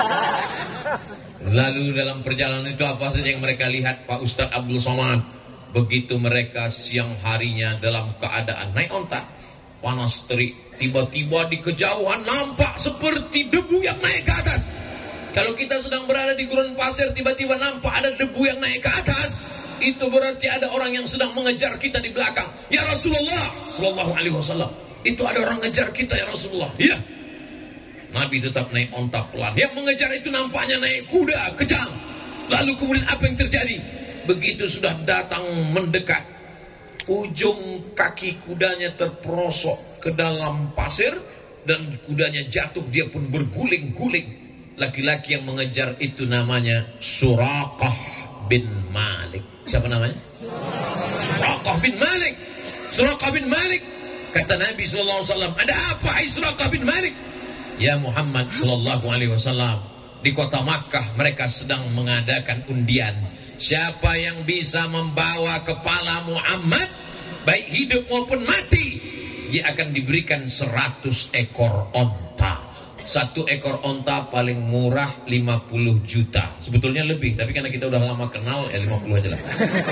Lalu dalam perjalanan itu apa saja yang mereka lihat, Pak Ustadz Abdul Somad? Begitu mereka siang harinya dalam keadaan naik onta, panas terik, tiba-tiba di kejauhan nampak seperti debu yang naik ke atas. Kalau kita sedang berada di gurun pasir, tiba-tiba nampak ada debu yang naik ke atas, itu berarti ada orang yang sedang mengejar kita di belakang. Ya Rasulullah Sallallahu Alaihi Wasallam, itu ada orang mengejar kita ya Rasulullah. Iya. Nabi tetap naik onta pelan. Yang mengejar itu nampaknya naik kuda kejang. Lalu kemudian apa yang terjadi? Begitu sudah datang mendekat, ujung kaki kudanya terperosok ke dalam pasir dan kudanya jatuh, dia pun berguling-guling. Laki-laki yang mengejar itu namanya Suraqah bin Malik. Siapa namanya? Suraqah bin Malik. Suraqah bin Malik. Kata Nabi sallallahu alaihi wasallam, "Ada apa hai Suraqah bin Malik?" Ya Muhammad sallallahu alaihi wasallam, di kota Makkah mereka sedang mengadakan undian. Siapa yang bisa membawa kepala Muhammad, baik hidup maupun mati, dia akan diberikan seratus ekor onta. Satu ekor onta paling murah lima puluh juta. Sebetulnya lebih, tapi karena kita udah lama kenal, ya lima puluh aja lah.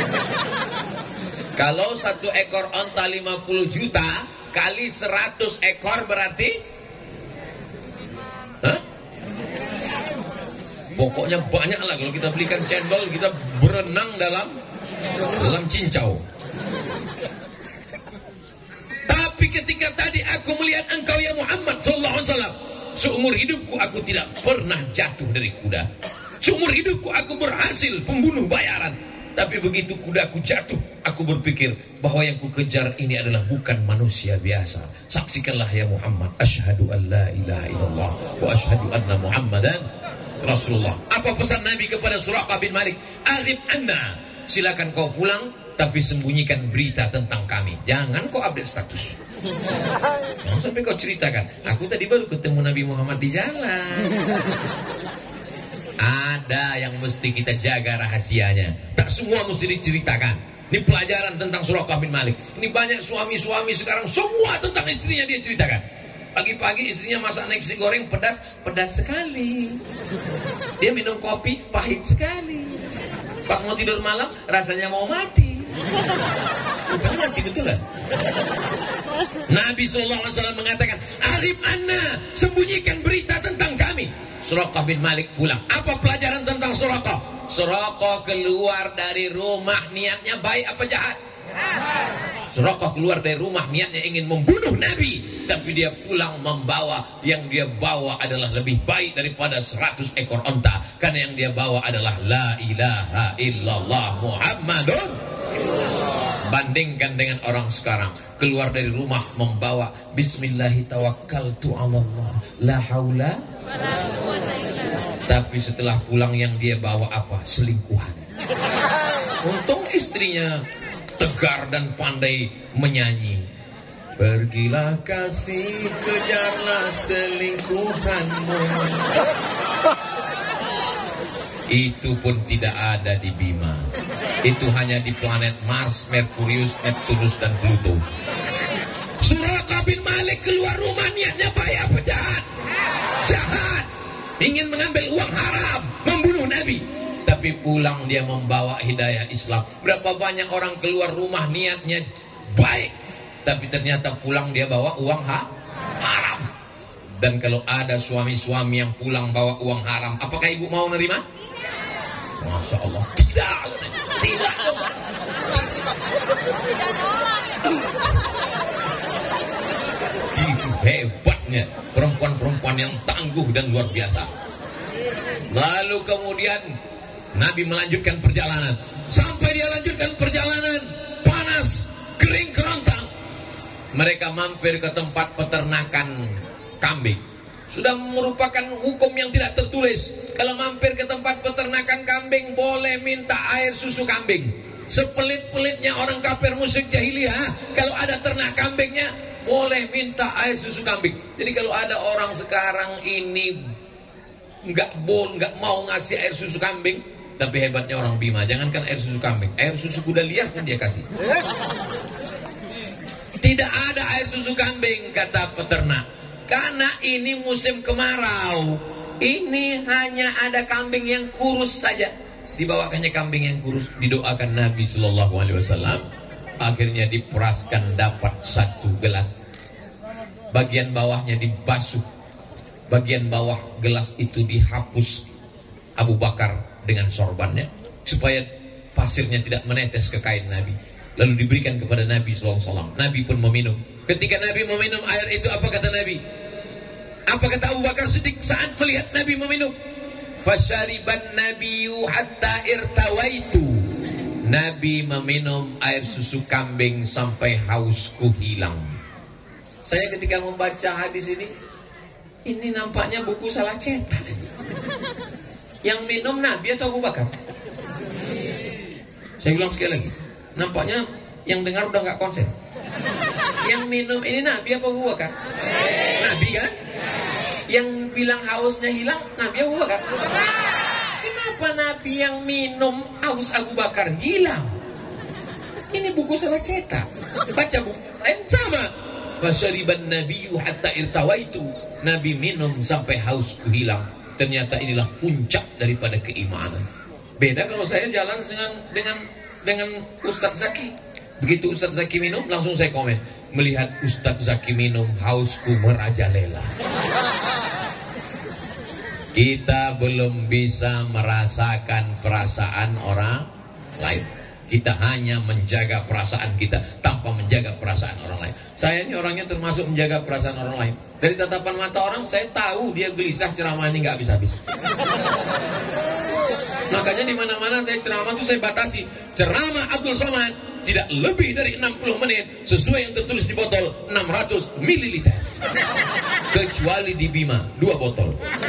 Kalau satu ekor onta lima puluh juta, kali seratus ekor berarti Hah? Pokoknya banyak lah. Kalau kita belikan cendol, kita berenang dalam dalam cincau. Tapi ketika tadi aku melihat engkau ya Muhammad sallallahu alaihi wasallam, seumur hidupku aku tidak pernah jatuh dari kuda. Seumur hidupku aku berhasil pembunuh bayaran. Tapi begitu kudaku jatuh, aku berpikir bahwa yang ku kejar ini adalah bukan manusia biasa. Saksikanlah ya Muhammad, asyhadu an la ilaha illallah wa asyhadu anna Muhammadan Rasulullah. Apa pesan Nabi kepada Suraqah bin Malik? Aghib anna, silakan kau pulang, tapi sembunyikan berita tentang kami. Jangan kau update status. Jangan sampai kau ceritakan, aku tadi baru ketemu Nabi Muhammad di jalan. Ada yang mesti kita jaga rahasianya. Tak semua mesti diceritakan. Ini pelajaran tentang Suraqah bin Malik. Ini banyak suami-suami sekarang semua tentang istrinya dia ceritakan. Pagi-pagi istrinya masak nasi goreng pedas, pedas sekali. Dia minum kopi pahit sekali. Pas mau tidur malam rasanya mau mati. Rupanya mati betulan. Nabi shallallahu alaihi wasallam mengatakan, "Arif anna, sembunyikan berita tentang kami." Suraqah bin Malik pulang. Apa pelajaran tentang Suraqah? Suraqah keluar dari rumah niatnya baik apa jahat? Suraqah keluar dari rumah niatnya ingin membunuh Nabi, tapi dia pulang membawa, yang dia bawa adalah lebih baik daripada seratus ekor onta, karena yang dia bawa adalah la ilaha illallah Muhammadun. Bandingkan dengan orang sekarang, keluar dari rumah membawa bismillahi tawakkaltu 'alallah la haula, tapi setelah pulang yang dia bawa apa? Selingkuhan. Untung istrinya tegar dan pandai menyanyi. Pergilah kasih, kejarlah selingkuhanmu. Itu pun tidak ada di Bima. Itu hanya di planet Mars, Merkurius, Neptunus, dan Pluto. Suraqah bin Malik keluar rumah niatnya baik apa jahat? Jahat. Ingin mengambil uang haram, membunuh Nabi. Tapi pulang dia membawa hidayah Islam. Berapa banyak orang keluar rumah niatnya baik, tapi ternyata pulang dia bawa uang ha? haram. Dan kalau ada suami-suami yang pulang bawa uang haram, apakah ibu mau nerima? Masya Allah, tidak, tidak. Itu hebatnya perempuan-perempuan yang tangguh dan luar biasa. Lalu kemudian Nabi melanjutkan perjalanan. Sampai dia lanjutkan perjalanan, panas, kering kerontang. Mereka mampir ke tempat peternakan kambing. Sudah merupakan hukum yang tidak tertulis. Kalau mampir ke tempat peternakan kambing, boleh minta air susu kambing. Sepelit-pelitnya orang kafir musyrik jahiliyah, kalau ada ternak kambingnya, boleh minta air susu kambing. Jadi kalau ada orang sekarang ini nggak boleh, nggak mau ngasih air susu kambing, tapi hebatnya orang Bima, jangankan air susu kambing, air susu kuda liar pun dia kasih. Tidak ada air susu kambing, kata peternak, karena ini musim kemarau. Ini hanya ada kambing yang kurus saja. Dibawakannya kambing yang kurus, didoakan Nabi Shallallahu Alaihi Wasallam. Akhirnya diperaskan dapat satu gelas. Bagian bawahnya dibasuh, bagian bawah gelas itu dihapus Abu Bakar dengan sorbannya, supaya pasirnya tidak menetes ke kain Nabi. Lalu diberikan kepada Nabi Shallallahu Alaihi Wasallam. Nabi pun meminum. Ketika Nabi meminum air itu, apa kata Nabi? Apa kata Abu Bakar Siddiq saat melihat Nabi meminum? Fasyariban nabiyyu hatta irtawaitu. Nabi meminum air susu kambing sampai hausku hilang. Saya ketika membaca hadis ini, ini nampaknya buku salah cetak. Yang minum Nabi atau Abu Bakar? Saya ulang sekali lagi, nampaknya yang dengar udah gak konsen. Yang minum ini Nabi apa Abu Bakar? Nabi kan? Yang bilang hausnya hilang Nabi Abu Bakar? Kenapa Nabi yang minum haus Abu Bakar hilang? Ini buku salah cetak. Baca buku lain sama. Fasyariban nabiyyu hatta irtawaitu. Nabi minum sampai hausku hilang. Ternyata inilah puncak daripada keimanan. Beda kalau saya jalan dengan dengan dengan Ustadz Zaki. Begitu Ustadz Zaki minum, langsung saya komen. Melihat Ustadz Zaki minum, hausku merajalela. Kita belum bisa merasakan perasaan orang lain. Kita hanya menjaga perasaan kita tanpa menjaga perasaan orang lain. Saya ini orangnya termasuk menjaga perasaan orang lain. Dari tatapan mata orang, saya tahu dia gelisah ceramah ini nggak habis-habis. Makanya di mana-mana saya ceramah tuh saya batasi. Ceramah Abdul Somad tidak lebih dari enam puluh menit sesuai yang tertulis di botol enam ratus mililiter. Kecuali di Bima dua botol.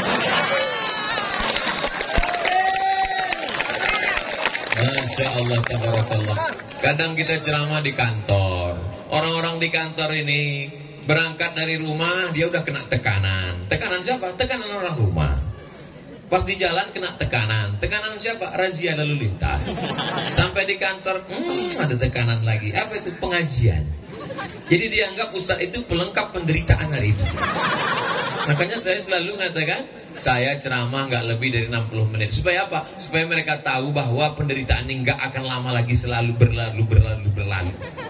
Masya Allah, tabarakallah. Kadang kita ceramah di kantor. Orang-orang di kantor ini berangkat dari rumah, dia udah kena tekanan. Tekanan siapa? Tekanan orang rumah. Pas di jalan kena tekanan. Tekanan siapa? Razia lalu lintas. Sampai di kantor, hmm, ada tekanan lagi. Apa itu? Pengajian. Jadi dianggap ustaz itu pelengkap penderitaan hari itu. Makanya saya selalu mengatakan, saya ceramah nggak lebih dari enam puluh menit. Supaya apa? Supaya mereka tahu bahwa penderitaan ini nggak akan lama lagi, selalu berlalu, berlalu, berlalu.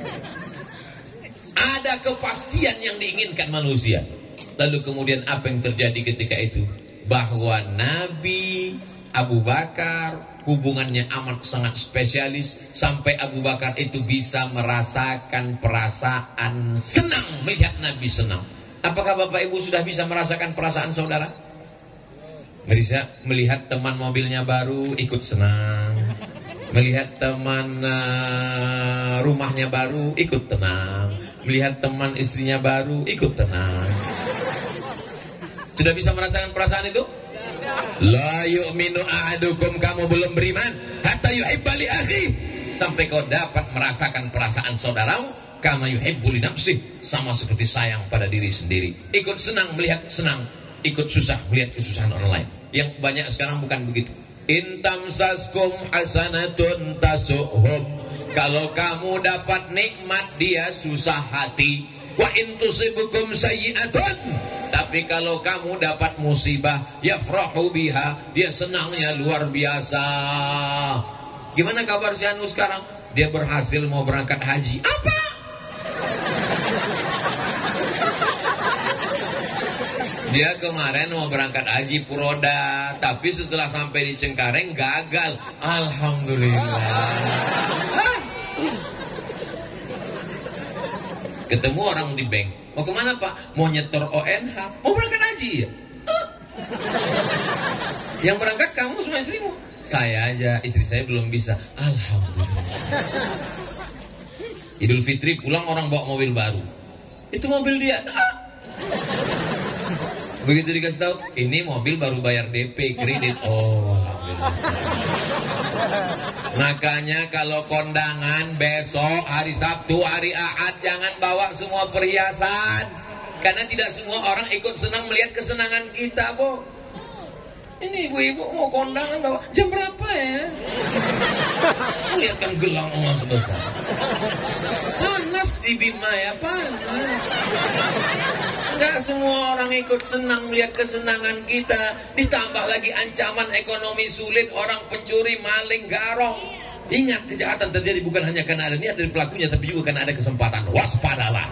Ada kepastian yang diinginkan manusia. Lalu kemudian apa yang terjadi ketika itu? Bahwa Nabi Abu Bakar hubungannya amat sangat spesialis. Sampai Abu Bakar itu bisa merasakan perasaan senang melihat Nabi senang. Apakah Bapak Ibu sudah bisa merasakan perasaan saudara? Bisa melihat teman mobilnya baru ikut senang, melihat teman uh, rumahnya baru ikut tenang, melihat teman istrinya baru ikut tenang. Sudah bisa merasakan perasaan itu? La yu'minu ahadukum, kamu belum beriman hatta yuhibba li akhi, sampai kau dapat merasakan perasaan saudaramu kama yuhibbu li nafsihi, sama seperti sayang pada diri sendiri. Ikut senang melihat senang, ikut susah melihat kesusahan orang lain. Yang banyak sekarang bukan begitu. Intam saskum hasanatun tasuhum, kalau kamu dapat nikmat dia susah hati. Wa intusibukum sayyi'atun, tapi kalau kamu dapat musibah yafrahu biha, dia senangnya luar biasa. Gimana kabar si Anu sekarang? Dia berhasil mau berangkat haji. Apa? Dia kemarin mau berangkat haji Puroda, tapi setelah sampai di Cengkareng gagal. Alhamdulillah. Hah? Ketemu orang di bank. Mau kemana Pak? Mau nyetor O N H. Mau berangkat haji ya? Uh. Yang berangkat kamu semua istrimu? Saya aja, istri saya belum bisa. Alhamdulillah. Idul Fitri pulang orang bawa mobil baru. Itu mobil dia. Ah. Begitu dikasih tahu, ini mobil baru bayar D P kredit. Oh, alhamdulillah. Makanya kalau kondangan besok hari Sabtu, hari Ahad, jangan bawa semua perhiasan. Karena tidak semua orang ikut senang melihat kesenangan kita, Bu. Ini ibu-ibu mau kondangan bawa jam berapa ya? Lihat kan gelang emas besar. Panas di Bima ya, panas. Enggak semua orang ikut senang melihat kesenangan kita. Ditambah lagi ancaman ekonomi sulit, orang pencuri, maling, garong. Ingat, kejahatan terjadi bukan hanya karena ada niat dari pelakunya, tapi juga karena ada kesempatan. Waspadalah.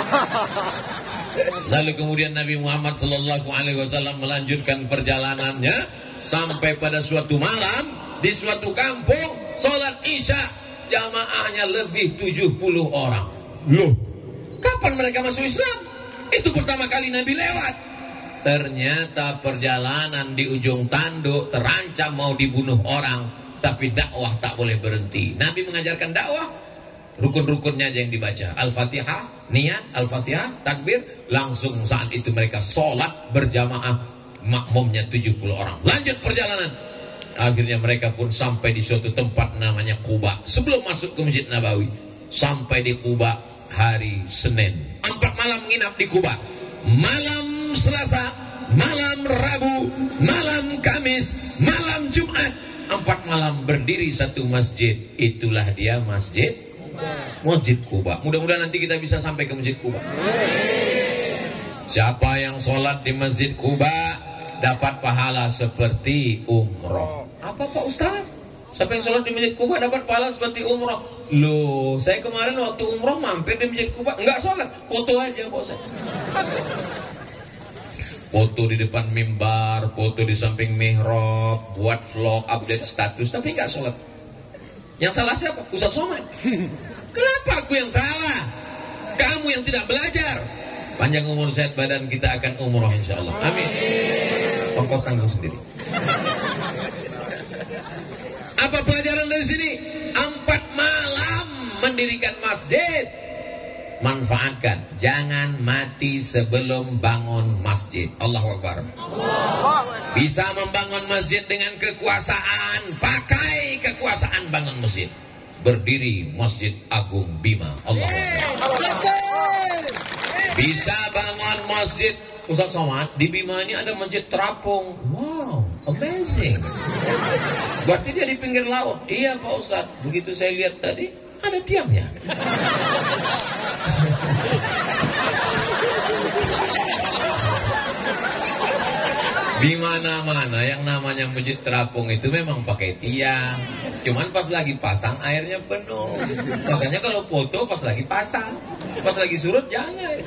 Lalu kemudian Nabi Muhammad Sallallahu Alaihi Wasallam melanjutkan perjalanannya sampai pada suatu malam di suatu kampung, sholat isya jamaahnya lebih tujuh puluh orang. Loh, kapan mereka masuk Islam? Itu pertama kali Nabi lewat. Ternyata perjalanan di ujung tanduk terancam mau dibunuh orang, tapi dakwah tak boleh berhenti. Nabi mengajarkan dakwah, rukun-rukunnya aja yang dibaca. Al-Fatihah, niat, Al-Fatihah, takbir. Langsung saat itu mereka sholat berjamaah, makmumnya tujuh puluh orang. Lanjut perjalanan. Akhirnya mereka pun sampai di suatu tempat namanya Quba. Sebelum masuk ke Masjid Nabawi, sampai di Quba hari Senin. Empat malam menginap di Quba. Malam Selasa, malam Rabu, malam Kamis, malam Jumat. Empat malam berdiri satu masjid. Itulah dia Masjid Masjid Quba. Mudah-mudahan nanti kita bisa sampai ke Masjid Quba. Siapa yang sholat di Masjid Quba dapat pahala seperti umroh. Apa Pak Ustaz? Siapa yang sholat di Masjid Quba dapat pahala seperti umroh? Loh, saya kemarin waktu umroh mampir di Masjid Quba, enggak sholat, foto aja Pak Ustaz. Foto di depan mimbar, foto di samping mihrab, buat vlog, update status, tapi enggak sholat. Yang salah siapa? Ustaz Somad. Kenapa aku yang salah? Kamu yang tidak belajar. Panjang umur sehat badan, kita akan umroh insyaallah. Amin. Ongkos tanggung sendiri. Apa pelajaran dari sini? Empat malam mendirikan masjid. Manfaatkan. Jangan mati sebelum bangun masjid. Allahu Akbar. Bisa membangun masjid dengan kekuasaan, pakai kekuasaan bangun masjid. Berdiri Masjid Agung Bima. Allahu Akbar. Bisa bangun masjid. Ustaz Somad, di Bima ini ada masjid terapung. Wow, amazing. Berarti dia di pinggir laut. Iya Pak Ustaz. Begitu saya lihat tadi, ada tiangnya. Di mana-mana yang namanya masjid terapung itu memang pakai tiang. Cuman pas lagi pasang airnya penuh. Makanya kalau foto pas lagi pasang, pas lagi surut jangan.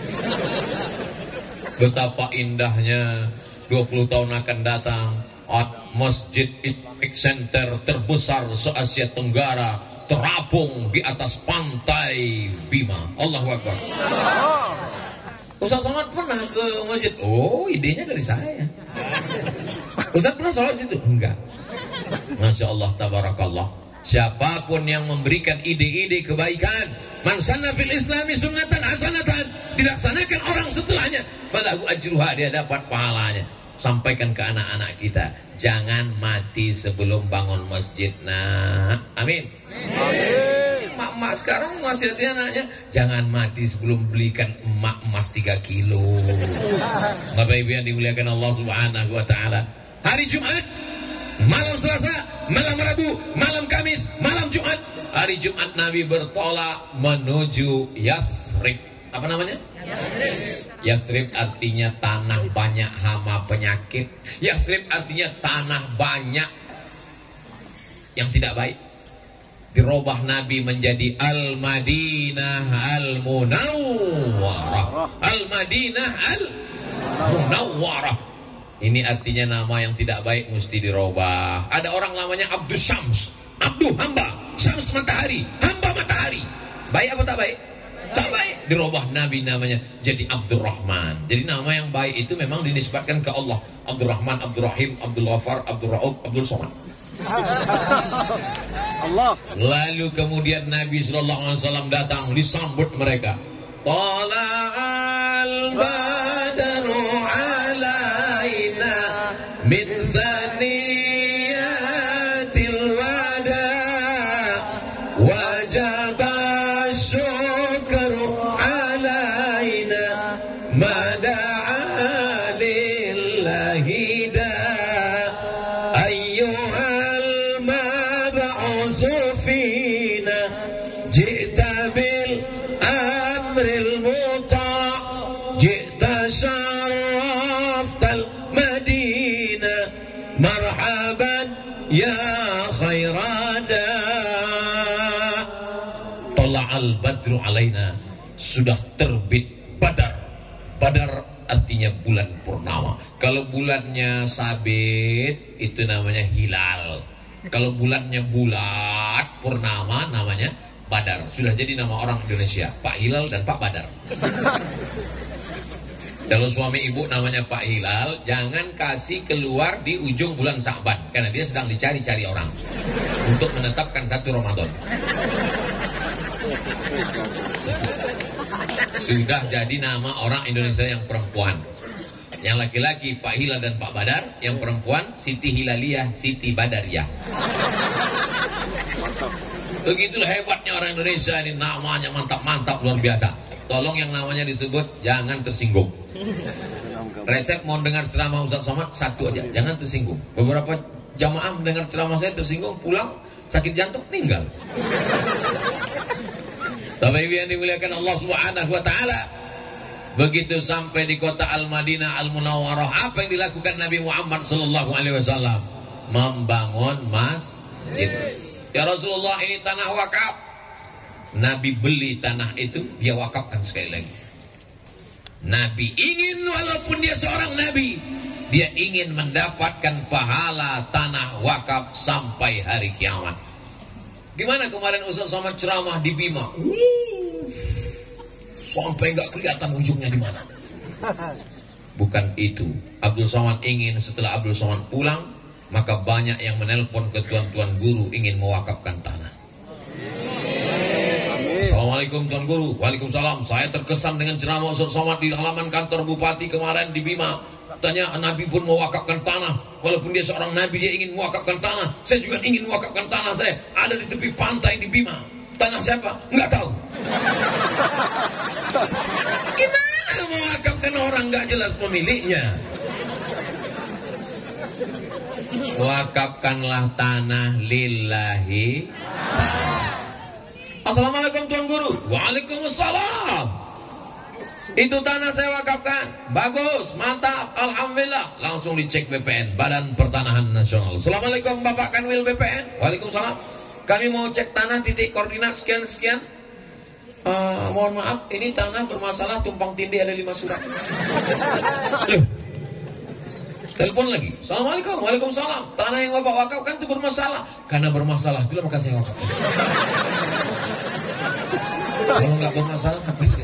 Betapa indahnya dua puluh tahun akan datang Masjid Islamic Center terbesar se-Asia Tenggara terapung di atas pantai Bima. Allahu Akbar. Ustaz Somad pernah ke masjid? Oh, idenya dari saya. Ustaz pernah sholat situ? Enggak. Masya Allah, tabarakallah. Siapapun yang memberikan ide-ide kebaikan, man sanna fil islami sunnatan hasanatan, dilaksanakan orang setelahnya, falahu ajruha, dia dapat pahalanya. Sampaikan ke anak-anak kita, jangan mati sebelum bangun masjid. Nah, amin. Amin. Mak-mak sekarang nasihatnya anaknya, jangan mati sebelum belikan emak emas tiga kilo. Bapak Ibu yang dimuliakan Allah Subhanahu wa taala. Hari Jumat, malam Selasa, malam Rabu, malam Kamis, malam Jumat. Hari Jumat Nabi bertolak menuju Yathrib. Apa namanya? Yathrib. Yathrib artinya tanah banyak hama penyakit. Yathrib artinya tanah banyak yang tidak baik. Dirubah Nabi menjadi Al-Madinah Al-Munawwarah. Al-Madinah Al-Munawwarah. Ini artinya nama yang tidak baik mesti dirubah. Ada orang namanya Abdus Syams, Abdu hamba, Syams matahari, hamba matahari. Baik apa tak baik? Tak baik. Dirubah Nabi namanya jadi Abdurrahman. Jadi nama yang baik itu memang dinisbatkan ke Allah. Abdurrahman, Abdurrahim, Abdul Ghafar, Abdul Ra'ub, Abdul Somad. Allah. Lalu kemudian Nabi Sallallahu Alaihi Wasallam datang, disambut mereka. Tala'al badru alaina min saniyatil wada wajaba syukru alaina mada'a lillahi da ayyuhal mab'usu fina ji'ta bil amril muta' ji'ta syaraftal madina marhaban ya khairada. Tala'al badru alaina, sudah terbit badar. Badar artinya bulan purnama. Kalau bulannya sabit itu namanya hilal. Kalau bulannya bulat purnama namanya badar. Sudah jadi nama orang Indonesia, Pak Hilal dan Pak Badar. Kalau suami ibu namanya Pak Hilal, jangan kasih keluar di ujung bulan Sa'ban, karena dia sedang dicari-cari orang untuk menetapkan satu Ramadan. Sudah jadi nama orang Indonesia yang perempuan. Yang laki-laki Pak Hilal dan Pak Badar, yang perempuan Siti Hilaliyah, Siti Badariyah. Begitulah hebatnya orang Indonesia ini, namanya mantap-mantap luar biasa. Tolong yang namanya disebut jangan tersinggung. Resep mau dengar ceramah Ustaz Somad satu aja, jangan tersinggung. Beberapa jamaah mendengar ceramah saya tersinggung, pulang sakit jantung, meninggal. Bapak Ibu yang dimuliakan Allah Subhanahu wa taala, begitu sampai di kota Al-Madinah Al-Munawwarah, apa yang dilakukan Nabi Muhammad sallallahu alaihi wasallam? Membangun masjid. Ya Rasulullah, ini tanah wakaf. Nabi beli tanah itu, dia wakafkan sekali lagi. Nabi ingin, walaupun dia seorang nabi, dia ingin mendapatkan pahala tanah wakaf sampai hari kiamat. Gimana kemarin Ustaz Somad ceramah di Bima? Uh, sampai nggak kelihatan ujungnya di mana. Bukan itu. Abdul Somad ingin setelah Abdul Somad pulang, maka banyak yang menelpon ke tuan-tuan guru ingin mewakafkan tanah. Assalamualaikum Tuan Guru. Waalaikumsalam. Saya terkesan dengan ceramah Ustaz Somad di halaman kantor Bupati kemarin di Bima. Tanya Nabi pun mewakafkan tanah. Walaupun dia seorang Nabi, dia ingin mewakafkan tanah. Saya juga ingin mewakafkan tanah saya. Ada di tepi pantai di Bima. Tanah siapa? Enggak tahu. Gimana mewakafkan orang enggak jelas pemiliknya? Wakafkanlah tanah lillahi. Assalamualaikum Tuan Guru. Waalaikumsalam. Itu tanah saya wakafkan. Bagus, mantap, alhamdulillah. Langsung dicek B P N, Badan Pertanahan Nasional. Assalamualaikum Bapak Kanwil B P N. Waalaikumsalam. Kami mau cek tanah titik koordinat sekian sekian. Uh, mohon maaf, ini tanah bermasalah, tumpang tindih ada lima surat. Loh. Telepon lagi. Assalamualaikum. Waalaikumsalam. Tanah yang Bapak wakafkan itu bermasalah. Karena bermasalah itulah maka saya wakafkan. Kalau nggak bermasalah apa sih?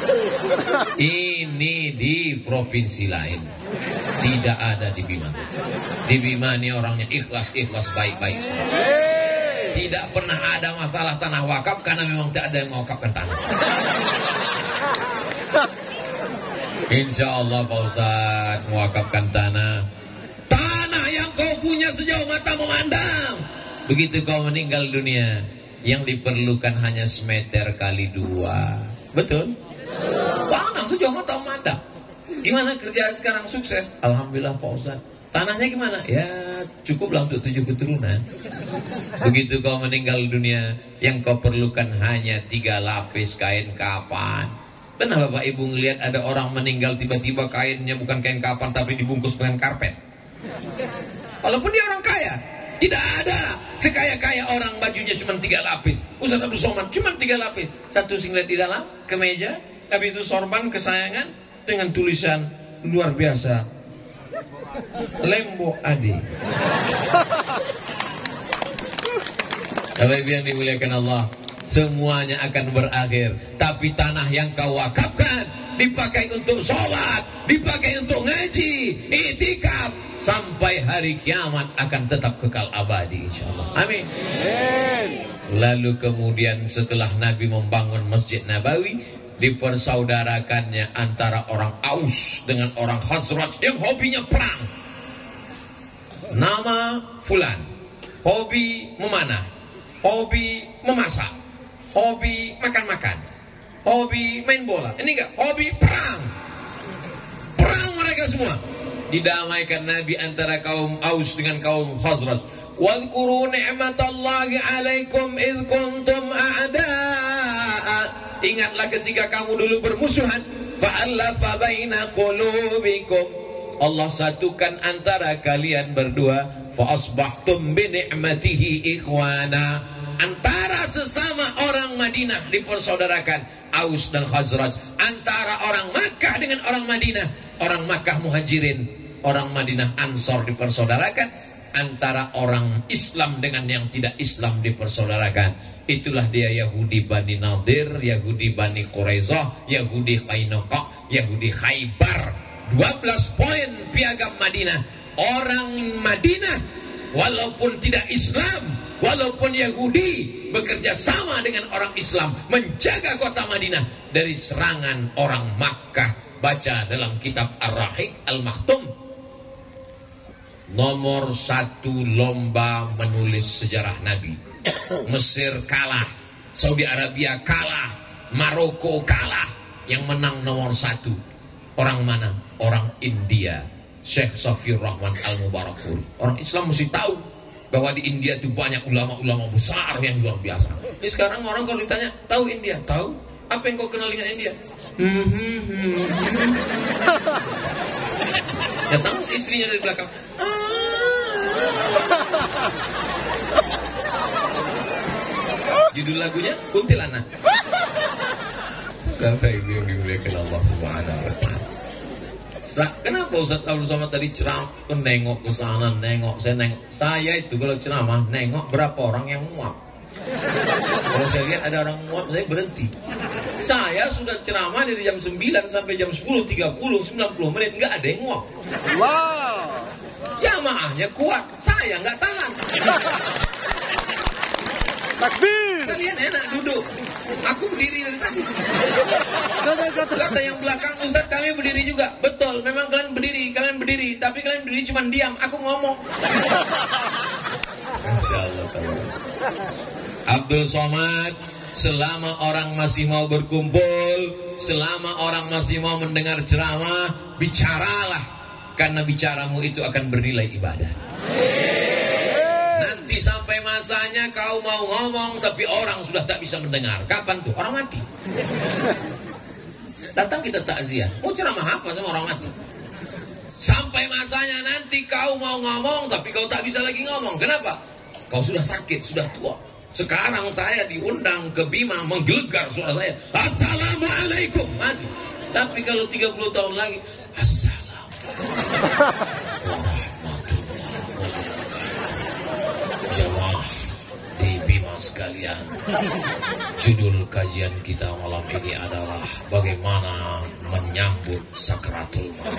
Ini di provinsi lain. Tidak ada di Bima. Di Bima ini orangnya ikhlas-ikhlas baik-baik. Tidak pernah ada masalah tanah wakaf karena memang tidak ada yang mewakafkan tanah. Insya Allah Pak Ustaz mewakafkan tanah. Tanah yang kau punya sejauh mata memandang. Begitu kau meninggal dunia, yang diperlukan hanya semeter kali dua. Betul? Tanah sejauh mata memandang. Gimana kerja sekarang sukses? Alhamdulillah Pak Ustaz. Tanahnya gimana? Ya cukuplah untuk tujuh keturunan. Begitu kau meninggal dunia, yang kau perlukan hanya tiga lapis kain kapan. Pernah Bapak Ibu ngelihat ada orang meninggal tiba-tiba kainnya bukan kain kapan tapi dibungkus dengan karpet? Walaupun dia orang kaya, tidak ada sekaya-kaya orang bajunya cuma tiga lapis. Ustaz Abdul Somad cuma tiga lapis, satu singlet di dalam, kemeja, tapi itu sorban kesayangan dengan tulisan luar biasa, Lembo Adi. Bapak Ibu yang dimuliakan Allah, semuanya akan berakhir. Tapi tanah yang kau wakafkan dipakai untuk sholat, dipakai untuk ngaji, i'tikaf, sampai hari kiamat akan tetap kekal abadi insyaallah. Amin. Lalu kemudian setelah Nabi membangun Masjid Nabawi, dipersaudarakannya antara orang Aus dengan orang Khazraj yang hobinya perang. Nama fulan, hobi memanah, hobi memasak, hobi makan-makan, hobi main bola. Ini enggak, hobi perang. Perang mereka semua. Didamaikan Nabi antara kaum Aus dengan kaum Khazraj. Wadhkuru ni'matallahi 'alaikum idh kuntum a'da'a. Ingatlah ketika kamu dulu bermusuhan, fa'alafa baina qulubikum. Allah satukan antara kalian berdua, fa asbahtum bi ni'matihi ikhwana. Antara sesama orang Madinah dipersaudarakan, Aus dan Khazraj. Antara orang Makkah dengan orang Madinah, orang Makkah Muhajirin, orang Madinah Ansor dipersaudarakan. Antara orang Islam dengan yang tidak Islam dipersaudarakan. Itulah dia Yahudi Bani Nadir, Yahudi Bani Quraizah, Yahudi Qainuqa, Yahudi Khaybar. dua belas poin piagam Madinah. Orang Madinah walaupun tidak Islam, walaupun Yahudi, bekerja sama dengan orang Islam menjaga kota Madinah dari serangan orang Makkah. Baca dalam kitab Ar-Rahiq Al-Maktum. Nomor satu lomba menulis sejarah Nabi. Mesir kalah, Saudi Arabia kalah, Maroko kalah. Yang menang nomor satu orang mana? Orang India, Syekh Safiur Rahman Al-Mubarakpuri. Orang Islam mesti tahu bahwa di India itu banyak ulama-ulama besar yang luar biasa. Ini sekarang orang kalau ditanya, tahu India? Tahu? Apa yang kau kenal dengan India? Hmm, hmm, hmm, hmm. Datang istrinya dari belakang. Judul lagunya Kuntilanak. Bapak Ibu yang dimuliakan Allah Subhanahu wa taala. Kenapa Ustaz Abdul Somad tadi ceramah nengok ke sana, nengok, saya nengok. Saya itu kalau ceramah nengok berapa orang yang muak. Kalau saya lihat ada orang muat, saya berhenti. Saya sudah ceramah dari jam sembilan sampai jam sepuluh tiga puluh, sembilan puluh menit, nggak ada yang muat. Wow. Jamaahnya kuat, saya nggak tahan. Takbir. Kalian enak duduk, aku berdiri dari tadi. Kata yang belakang, Ustaz kami berdiri juga. Betul, memang kalian berdiri, kalian berdiri, tapi kalian berdiri cuma diam, aku ngomong. Masya Allah. Abdul Somad, selama orang masih mau berkumpul, selama orang masih mau mendengar ceramah, bicaralah, karena bicaramu itu akan bernilai ibadah. Nanti sampai masanya kau mau ngomong tapi orang sudah tak bisa mendengar. Kapan tuh? Orang mati. Datang kita takziah, mau ceramah apa sama orang mati? Sampai masanya nanti kau mau ngomong tapi kau tak bisa lagi ngomong. Kenapa? Kau sudah sakit, sudah tua. Sekarang saya diundang ke Bima, menggelegar suara saya, Assalamualaikum, masih. Tapi kalau tiga puluh tahun lagi, Assalamualaikum. Jemaah di Bima sekalian, judul kajian kita malam ini adalah bagaimana menyambut sakratul maut.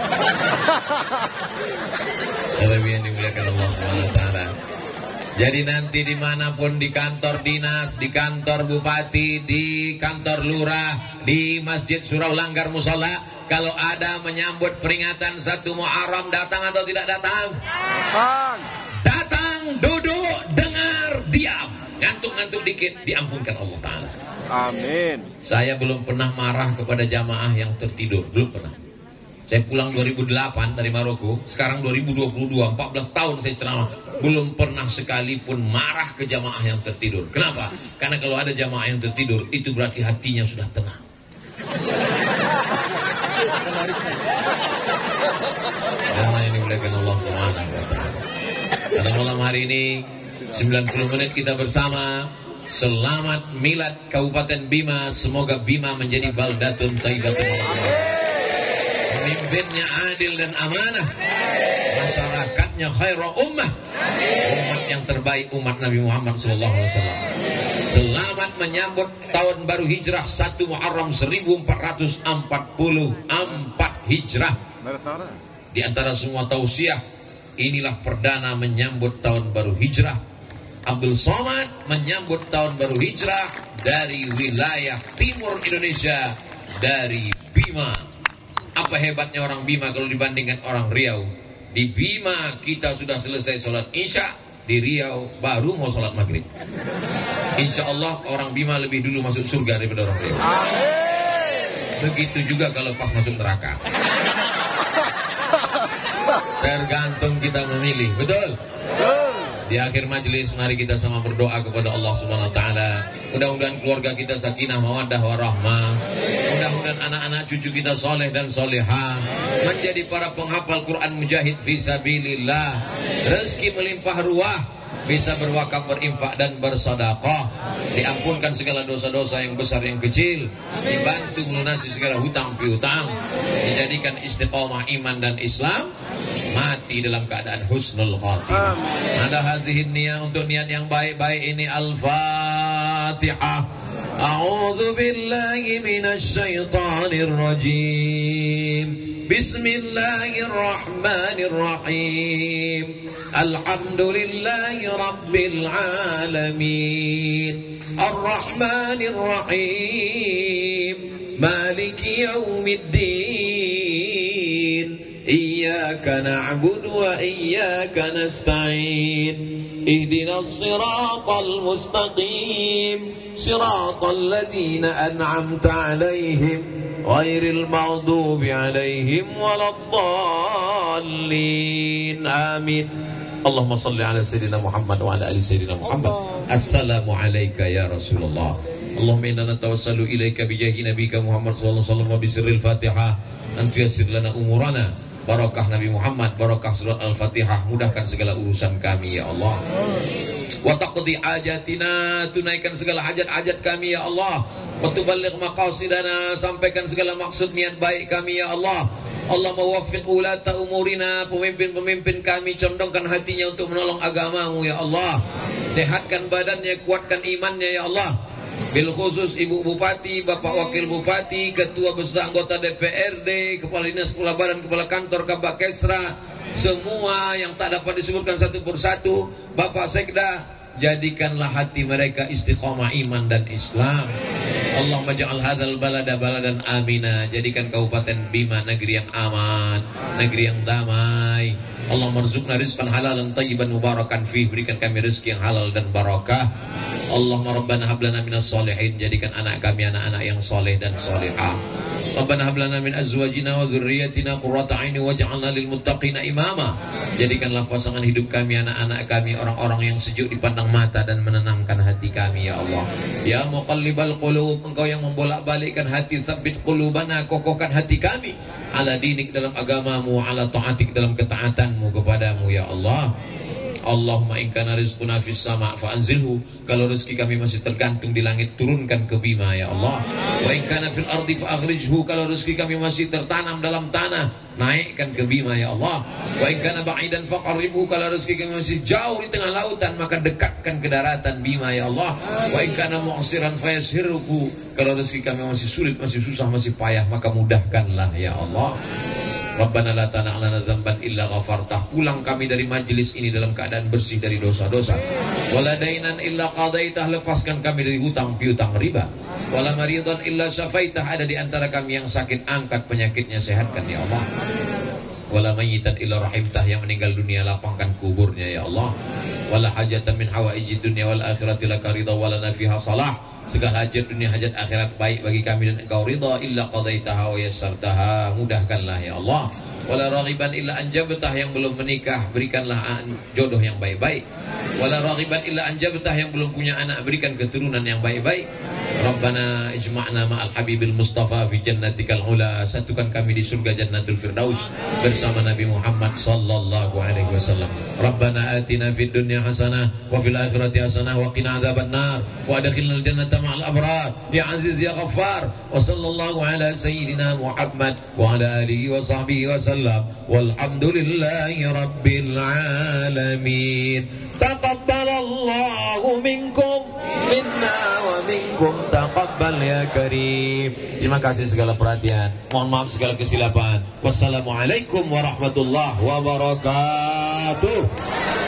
Lebih yang dimuliakan Allah subhanahu wa taala. Jadi nanti dimanapun, di kantor dinas, di kantor bupati, di kantor lurah, di masjid surau langgar musola, kalau ada menyambut peringatan satu Muharram, datang atau tidak datang? Bang. Datang, duduk, dengar, diam. Ngantuk-ngantuk dikit, diampunkan Allah Ta'ala. Amin. Saya belum pernah marah kepada jamaah yang tertidur, belum pernah. Saya pulang dua ribu delapan dari Maroko, sekarang dua ribu dua puluh dua, empat belas tahun saya ceramah, belum pernah sekalipun marah ke jamaah yang tertidur. Kenapa? Karena kalau ada jamaah yang tertidur, itu berarti hatinya sudah tenang. Karena ini dimuliakan Allah Subhanahu wa taala. Pada malam hari ini sembilan puluh menit kita bersama. Selamat milad Kabupaten Bima. Semoga Bima menjadi baldatun thayyibatun. Pemimpinnya adil dan amanah, masyarakatnya khairul ummah, umat yang terbaik, umat Nabi Muhammad shallallahu alaihi wasallam. Selamat menyambut tahun baru hijrah satu Muharram seribu empat ratus empat puluh empat hijrah. Di antara semua tausiah, inilah perdana menyambut tahun baru hijrah. Abdul Somad menyambut tahun baru hijrah dari wilayah timur Indonesia, dari Bima. Apa hebatnya orang Bima kalau dibandingkan orang Riau? Di Bima kita sudah selesai sholat Isya, di Riau baru mau sholat maghrib. Insya Allah orang Bima lebih dulu masuk surga daripada orang Riau. Begitu juga kalau pas masuk neraka. Tergantung kita memilih, betul? Di akhir majelis mari kita sama berdoa kepada Allah Subhanahu wa taala. Mudah-mudahan keluarga kita sakinah mawaddah warahmah. Mudah-mudahan anak-anak cucu kita soleh dan solehah, menjadi para penghafal Quran mujahid fi sabilillah. Rezeki melimpah ruah, bisa berwakaf, berinfak dan bersedekah. Diampunkan segala dosa-dosa yang besar yang kecil, dibantu melunasi segala hutang piutang, dijadikan istiqomah iman dan Islam, mati dalam keadaan husnul khatimah. Ada hazihin niyah, untuk niat yang baik-baik ini. Al-Fatihah. A'udzu billahi minasy syaithanir rajim. Bismillahirrahmanirrahim. Alhamdulillahi rabbil alamin. Ar-Rahmanir Rahim. Maliki yaumiddin. Iyyaka na'budu wa iyyaka nasta'in. Ihdinas siratal mustaqim. Siratal ladzina an'amta 'alaihim ghairil maghdubi 'alaihim waladdallin. Amin. Allahumma salli ala sayyidina Muhammad wa ala ali sayyidina Muhammad. Assalamu alayka ya Rasulullah. Allahumma inna natawassalu ilaika bi jahi nabika Muhammad sallallahu alaihi wasallam wa bi sirril Fatihah an tuyassir lana umurana. Barakah Nabi Muhammad, barakah surat Al-Fatihah, mudahkan segala urusan kami ya Allah. Wa taqdi hajatina, tunaikan segala hajat-hajat kami ya Allah. Wa tuballigh maqasidana, sampaikan segala maksud niat baik kami ya Allah. Allah mewaffiq ulata umurina, pemimpin-pemimpin kami condongkan hatinya untuk menolong agamamu ya Allah. sehatkan badannya, kuatkan imannya ya Allah. Bil khusus Ibu Bupati, Bapak Wakil Bupati, Ketua beserta anggota D P R D, Kepala Dinas, Kepala Badan, Kepala Kantor, Kabak Kesra, semua yang tak dapat disebutkan satu persatu, Bapak Sekda, jadikanlah hati mereka istiqomah iman dan Islam. Allahumma ja'al hadzal balada baladan amina, jadikan Kabupaten Bima negeri yang aman, negeri yang damai. Allahumma rzuqna rizqan halalan tayyiban mubarakan fih, berikan kami rezeki yang halal dan barakah. Allahumma rabbana hab lana minas solihin, jadikan anak kami anak-anak yang soleh dan solehah. Rabbana hab lana min azwajina wa dzurriyyatina qurrata a'yun waj'alna lil muttaqina imama, jadikanlah pasangan hidup kami, anak-anak kami, orang-orang yang sejuk dipandang mata dan menenangkan hati kami ya Allah. Ya muqallibal qulub, Engkau yang membolak-balikkan hati, sabbit qulubana, kokohkan hati kami ala dinik, dalam agamamu, ala ta'atik, dalam ketaatanmu kepadamu ya Allah. Allahumma in kana rizquna fis sama' fa anzilhu, kalau rezeki kami masih tergantung di langit, turunkan ke Bima ya Allah. Wa in kana fil ardi fa akhrijhu, kalau rezeki kami masih tertanam dalam tanah, naikkan ke Bima ya Allah. Wa in kana ba'idan fa qarribhu, kalau rezeki kami masih jauh di tengah lautan, maka dekatkan ke daratan Bima ya Allah. Wa in kana mu'siran fa yassirhu, kalau rezeki kami masih sulit, masih susah, masih payah, maka mudahkanlah ya Allah. Rabbana la tana' lana dzamban illa ghafartah, pulang kami dari majelis ini dalam keadaan bersih dari dosa-dosa. Wala dainan illa qadaitah, lepaskan kami dari hutang piutang riba. Wala maridan illa syafaitah, ada di antara kami yang sakit, angkat penyakitnya, sehatkan ya Allah. Wala mayyitan illa rahimtah, yang meninggal dunia lapangkan kuburnya ya Allah. Wala hajatan min hawaijid dunya wal akhirati laka ridha wa lana fiha salah, segala hajat dunia hajat akhirat baik bagi kami dan Engkau ridha, illa qadaitaha wa yassartaha, mudahkanlah ya Allah. Wala raghiban illa anjabtah, yang belum menikah berikanlah jodoh yang baik-baik. Wala raghiban illa anjabtah, yang belum punya anak berikan keturunan yang baik-baik. Rabbana ijma'na ma'al habibil mustafa fi jannatikal ula, satukan kami di surga jannatul firdaus bersama Nabi Muhammad sallallahu alaihi wasallam. Rabbana atina fid dunya hasanah wa fil akhirati hasanah wa qina adzabannar wa adkhilnal jannata ma'al abrar ya aziz ya ghaffar. Wa sallallahu ala sayyidina Muhammad wa ala alihi wa sahbihi wa sallam, walhamdulillahi rabbil alamin. Taqabbalallahu minkum minna wa minkum taqabbal ya karim. Terima kasih segala perhatian, mohon maaf segala kesilapan. Wassalamualaikum warahmatullahi wabarakatuh.